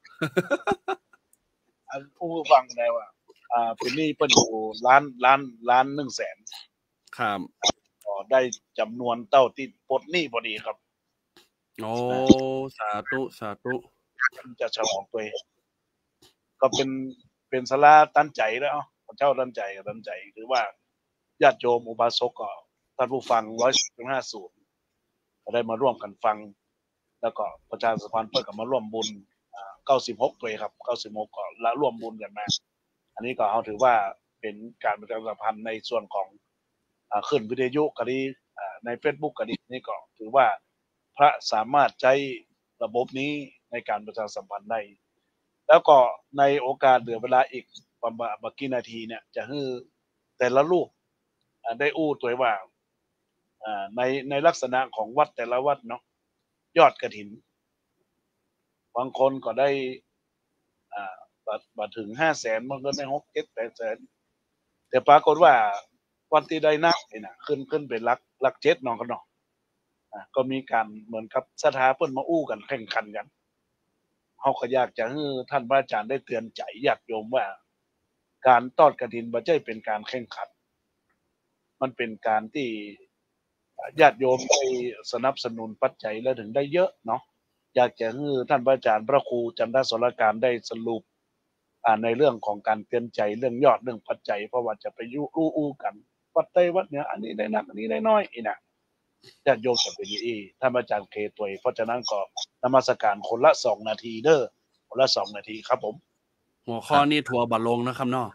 ผู้ฟังได้ว่าเป็นหนี้เปิ้นอยู่ล้าน100,000 ครับได้จำนวนเต้าที่ปลดหนี้พอดีครับโอ้สาธุจะฉลองตัวเองก็เป็นศาลาตั้นใจแล้วพระเจ้าตั้นใจหรือว่าญาติโยมอุบาสกก็ท่านผู้ฟัง150ก็ได้มาร่วมกันฟังแล้วก็ประชาสัมพันธ์เพื่อกับมาร่วมบุญ96ตัวครับ96ก็ละร่วมบุญกันมาอันนี้ก็เอาถือว่าเป็นการประชาสัมพันธ์ในส่วนของขึ้นวิทยุก็ดีใน Facebook ก็ดีนี่ก็ถือว่าพระสามารถใช้ระบบนี้ในการประชาสัมพันธ์ได้แล้วก็ในโอกาสเหลือเวลาอีกประมาณกี่นาทีเนี่ยจะให้แต่ละรูปได้อู้ตัวว่าในลักษณะของวัดแต่ละวัดเนาะยอดกฐินบางคนก็ได้บัตรถึง 500,000 บางคนได้ 6-7-800,000แต่ปรากฏว่าวันที่ได้นักนี่นะขึ้นเป็นหลัก7น้องกันเนาะก็มีการเหมือนกับศรัทธาเพิ่นมาอู้กันแข่งขันกันเฮาก็อยากจะให้ท่านพระอาจารย์ได้เตือนใจญาติโยมว่าการทอดกฐินบ่ใช่เป็นการแข่งขันมันเป็นการที่ญาติโยมได้สนับสนุนปัจจัยแล้วถึงได้เยอะเนาะอยากจะให้ท่านพระอาจารย์พระครูจันทสรการได้สรุปในเรื่องของการเตือนใจเรื่องยอดเรื่องปัจจัยเพราะว่าจะไปอู้กันวัดใต้วัดเหนืออันนี้ได้นักอันนี้ได้น้อยอีน่ะญาติโยมจะเป็นท่านอาจารย์เคตัวเพราะฉะนั้นก็นมัสการคนละ2นาทีเด้อคนละ2นาทีครับผมหัวข้อนี้ทัวร์บัลลงนะครับเนาะ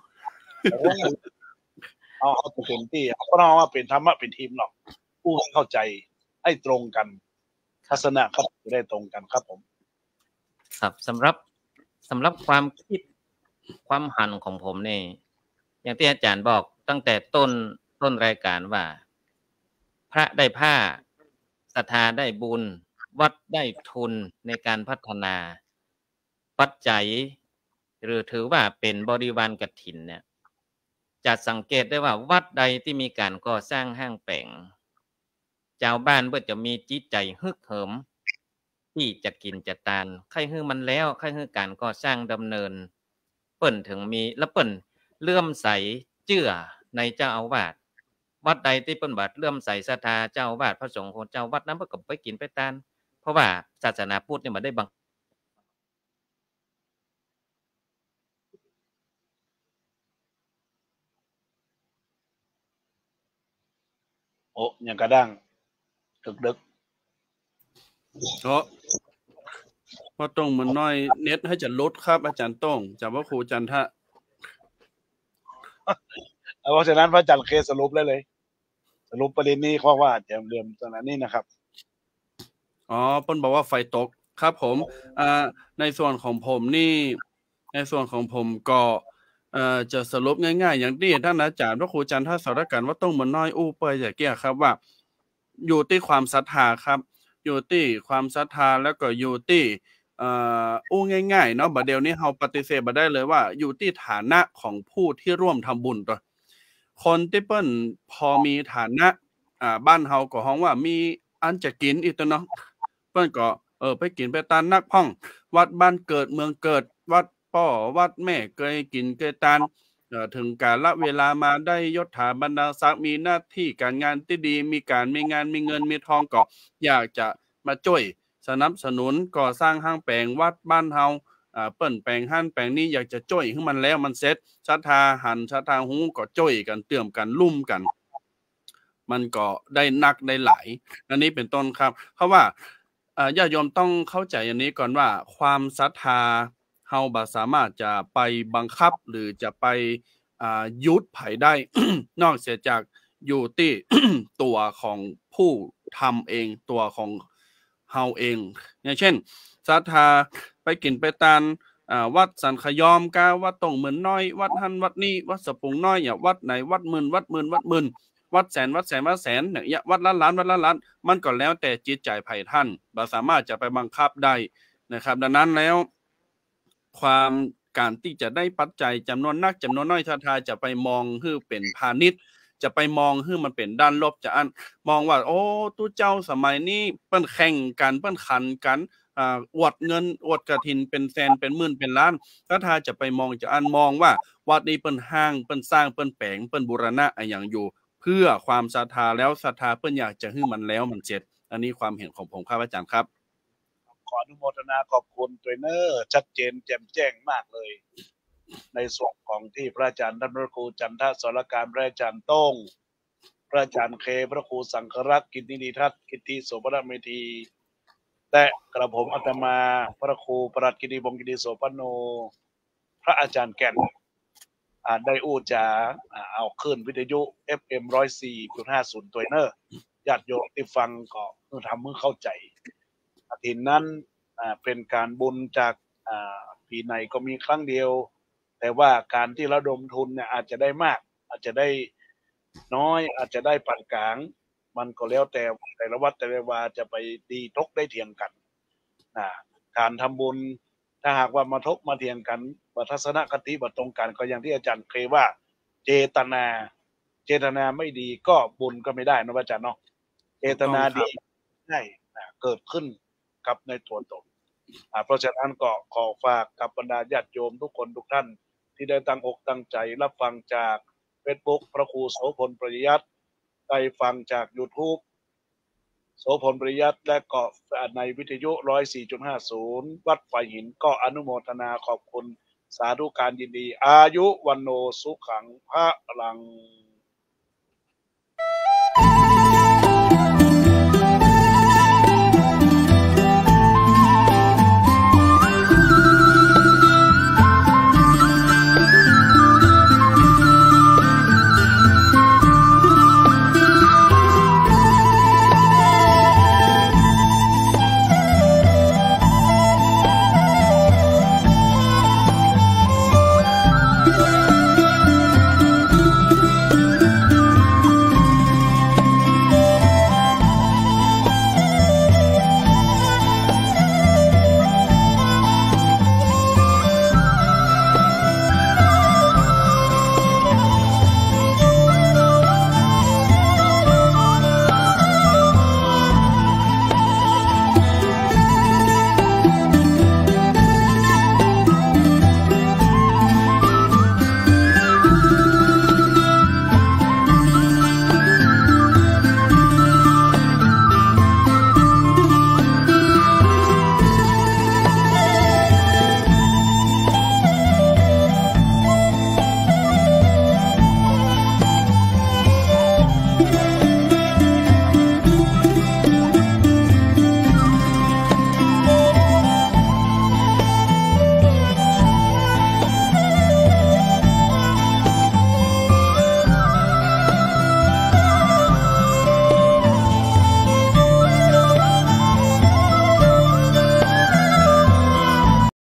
เอาเต็มที่เพราะเราว่าเป็นธรรมะเป็นทีมหรอกผู้เข้าใจให้ตรงกันทัศนะครับจะได้ตรงกันครับผมครับสำหรับความคิดความหันของผมนี่อย่างที่อาจารย์บอกตั้งแต่ต้นรายการว่าพระได้ผ้าศรัทธาได้บุญวัดได้ทุนในการพัฒนาปัจจัยหรือถือว่าเป็นบริวารกฐินเนี่ยจะสังเกตได้ว่าวัดใดที่มีการก่อสร้างห้างแปลงชาวบ้านเพื่อจะมีจิตใจฮึกเหิมที่จะกินจะทานใครฮื้อมันแล้วใครฮื้อการก่อสร้างดำเนินเปิ้นถึงมีแล้วเปิ้นเลื่อมใสเชื่อในเจ้าอาวาสวัดใดที่เปิ้นบัดเลื่อมใสศรัทธาเจ้าอาวาสพระสงฆ์ของเจ้าวัดนั้นเพิ่นก็ไปกินไปทานเพราะว่าศาสนาพุทธนี่มันได้บังโอ้ยังกระด้างดึกพอตรงมันน้อยเน็ตให้จะลดครับอาจารย์ต้องจากว่าครูจันทะเพราะฉะนั้นพระอาจารย์เคสรุปเลยสรุปประเด็นนี้เพราะว่าจะเรื่องตอนนี้นะครับเพิ่นบอกว่าไฟตกครับผมในส่วนของผมนี่ในส่วนของผมก็จะสรุปง่ายๆอย่างที่ท่านอาจารย์พระครูจันทสารการว่าต้องมันน้อยอู้เปยอย่างเกี้ยครับว่าอยู่ที่ความศรัทธาครับอยู่ที่ความศรัทธาแล้วก็อยู่ที่อู้ง่ายๆเนาะบัดเดี๋ยวนี้เฮาปฏิเสธบ่ได้เลยว่าอยู่ที่ฐานะของผู้ที่ร่วมทำบุญตัวคนที่เปิ้นพอมีฐานะบ้านเฮาก็ฮ้องว่ามีอันจะกินอีกตัวเนาะเปิ้นก็ไปกินไปตานนักพ่องวัดบ้านเกิดเมืองเกิดวัดพ่อวัดแม่เคยกินเคยตานถึงการละเวลามาได้ยศถาบรรดาศักดิ์มีหน้าที่การงานที่ดีมีการมีงานมีเงินมีทองก็อยากจะมาช่วยสนับสนุนก่อสร้างห้างแปลงวัดบ้านเฮาเปิ้นแปลงห้านแปลงนี้อยากจะช่วยให้มันแล้วมันเสร็จศรัทธาหันศรัทธาหูก็ช่วยกันเตื่อมกันลุ่มกัน มันก็ได้นักได้หลายอันนี้เป็นต้นครับเพราะว่าญาติโยมต้องเข้าใจอันนี้ก่อนว่าความศรัทธาเฮาบ่สามารถจะไปบังคับหรือจะไปยุดไผได้ นอกเสียจากอยู่ที่ ตัวของผู้ทำเองตัวของเฮาเองอย่างเช่นศรัทธาไปกินไปตานวัดสันขยอมกาวัดตงเหมือนน้อยวัดหันวัดนี้วัดสะพุงน้อยอย่าวัดไหนวัดหมื่นวัดหมื่นวัดหมื่นวัดแสนวัดแสนวัดแสนเนี่ยวัดล้านล้านวัดล้านล้านมันก็แล้วแต่จิตใจไผ่ท่านบ่สามารถจะไปบังคับได้นะครับดังนั้นแล้วความการที่จะได้ปัจจัยจำนวนนักจำนวนน้อยศรัทธาจะไปมองคือเป็นพาณิชย์จะไปมองคือมันเป็นด้านลบจะอันมองว่าโอ้ตู้เจ้าสมัยนี้เปิ้นแข่งกันเปิ้นขันกันอวดเงินอวดกฐินเป็นแสนเป็นหมื่นเป็นล้านศรัทธาจะไปมองจะอันมองว่าวัดนี้เปิ้นห้างเปิ้นสร้างเปิ้นแปลงเปิ้นบูรณะอย่างอยู่เพื่อความศรัทธาแล้วศรัทธาเปิ้นอยากจะให้มันแล้วมันเสร็จอันนี้ความเห็นของผมครับอาจารย์ครับขออนุโมทนาขอบคุณตัวเนอร์ชัดเจนแจ่มแจ้งมากเลย ในส่วนของที่พระอาจารย์ท่านพระครูจันทสรการพระอาจารย์โต้งพระอาจารย์เคพระครูสังฆรักษ์กิตตินิทัศน์กิตติโสภณเมธีและกระผมอาตมาพระครูปรัชกิติพงศ์กิติโสภโนพระอาจารย์แก่นได้อู้จาเอาขึ้นวิทยุ FM 104.50ตัวเนอร์ญาติโยมที่ฟังก็ทำให้เข้าใจอาทิตย์นั้นเป็นการบุญจากปีไหนก็มีครั้งเดียวแต่ว่าการที่ระดมทุนเนี่ยอาจจะได้มากอาจจะได้น้อยอาจจะได้ปานกลางมันก็แล้วแต่ละวัดแต่ละวาจะไปดีทกได้เถียงกันการทำบุญถ้าหากว่ามาทกมาเถียงกันทัศนคติบ่ตรงกันก็อย่างที่อาจารย์เคยว่าเจตนาไม่ดีก็บุญก็ไม่ได้นะอาจารย์เนาะเจตนาดีได้เกิดขึ้นกับในตัวตนเพราะฉะนั้นก็ขอฝากกับบรรดาญาติโยมทุกคนทุกท่านที่ได้ตั้งอกตั้งใจรับฟังจาก Facebook พระครูโสพลปริยัติได้ฟังจาก YouTube โสพลปริยัติและก็ในวิทยุ 104.50 วัดไฟหินก็อนุโมทนาขอบคุณสาธุการยินดีอายุวันโนสุขังพระลัง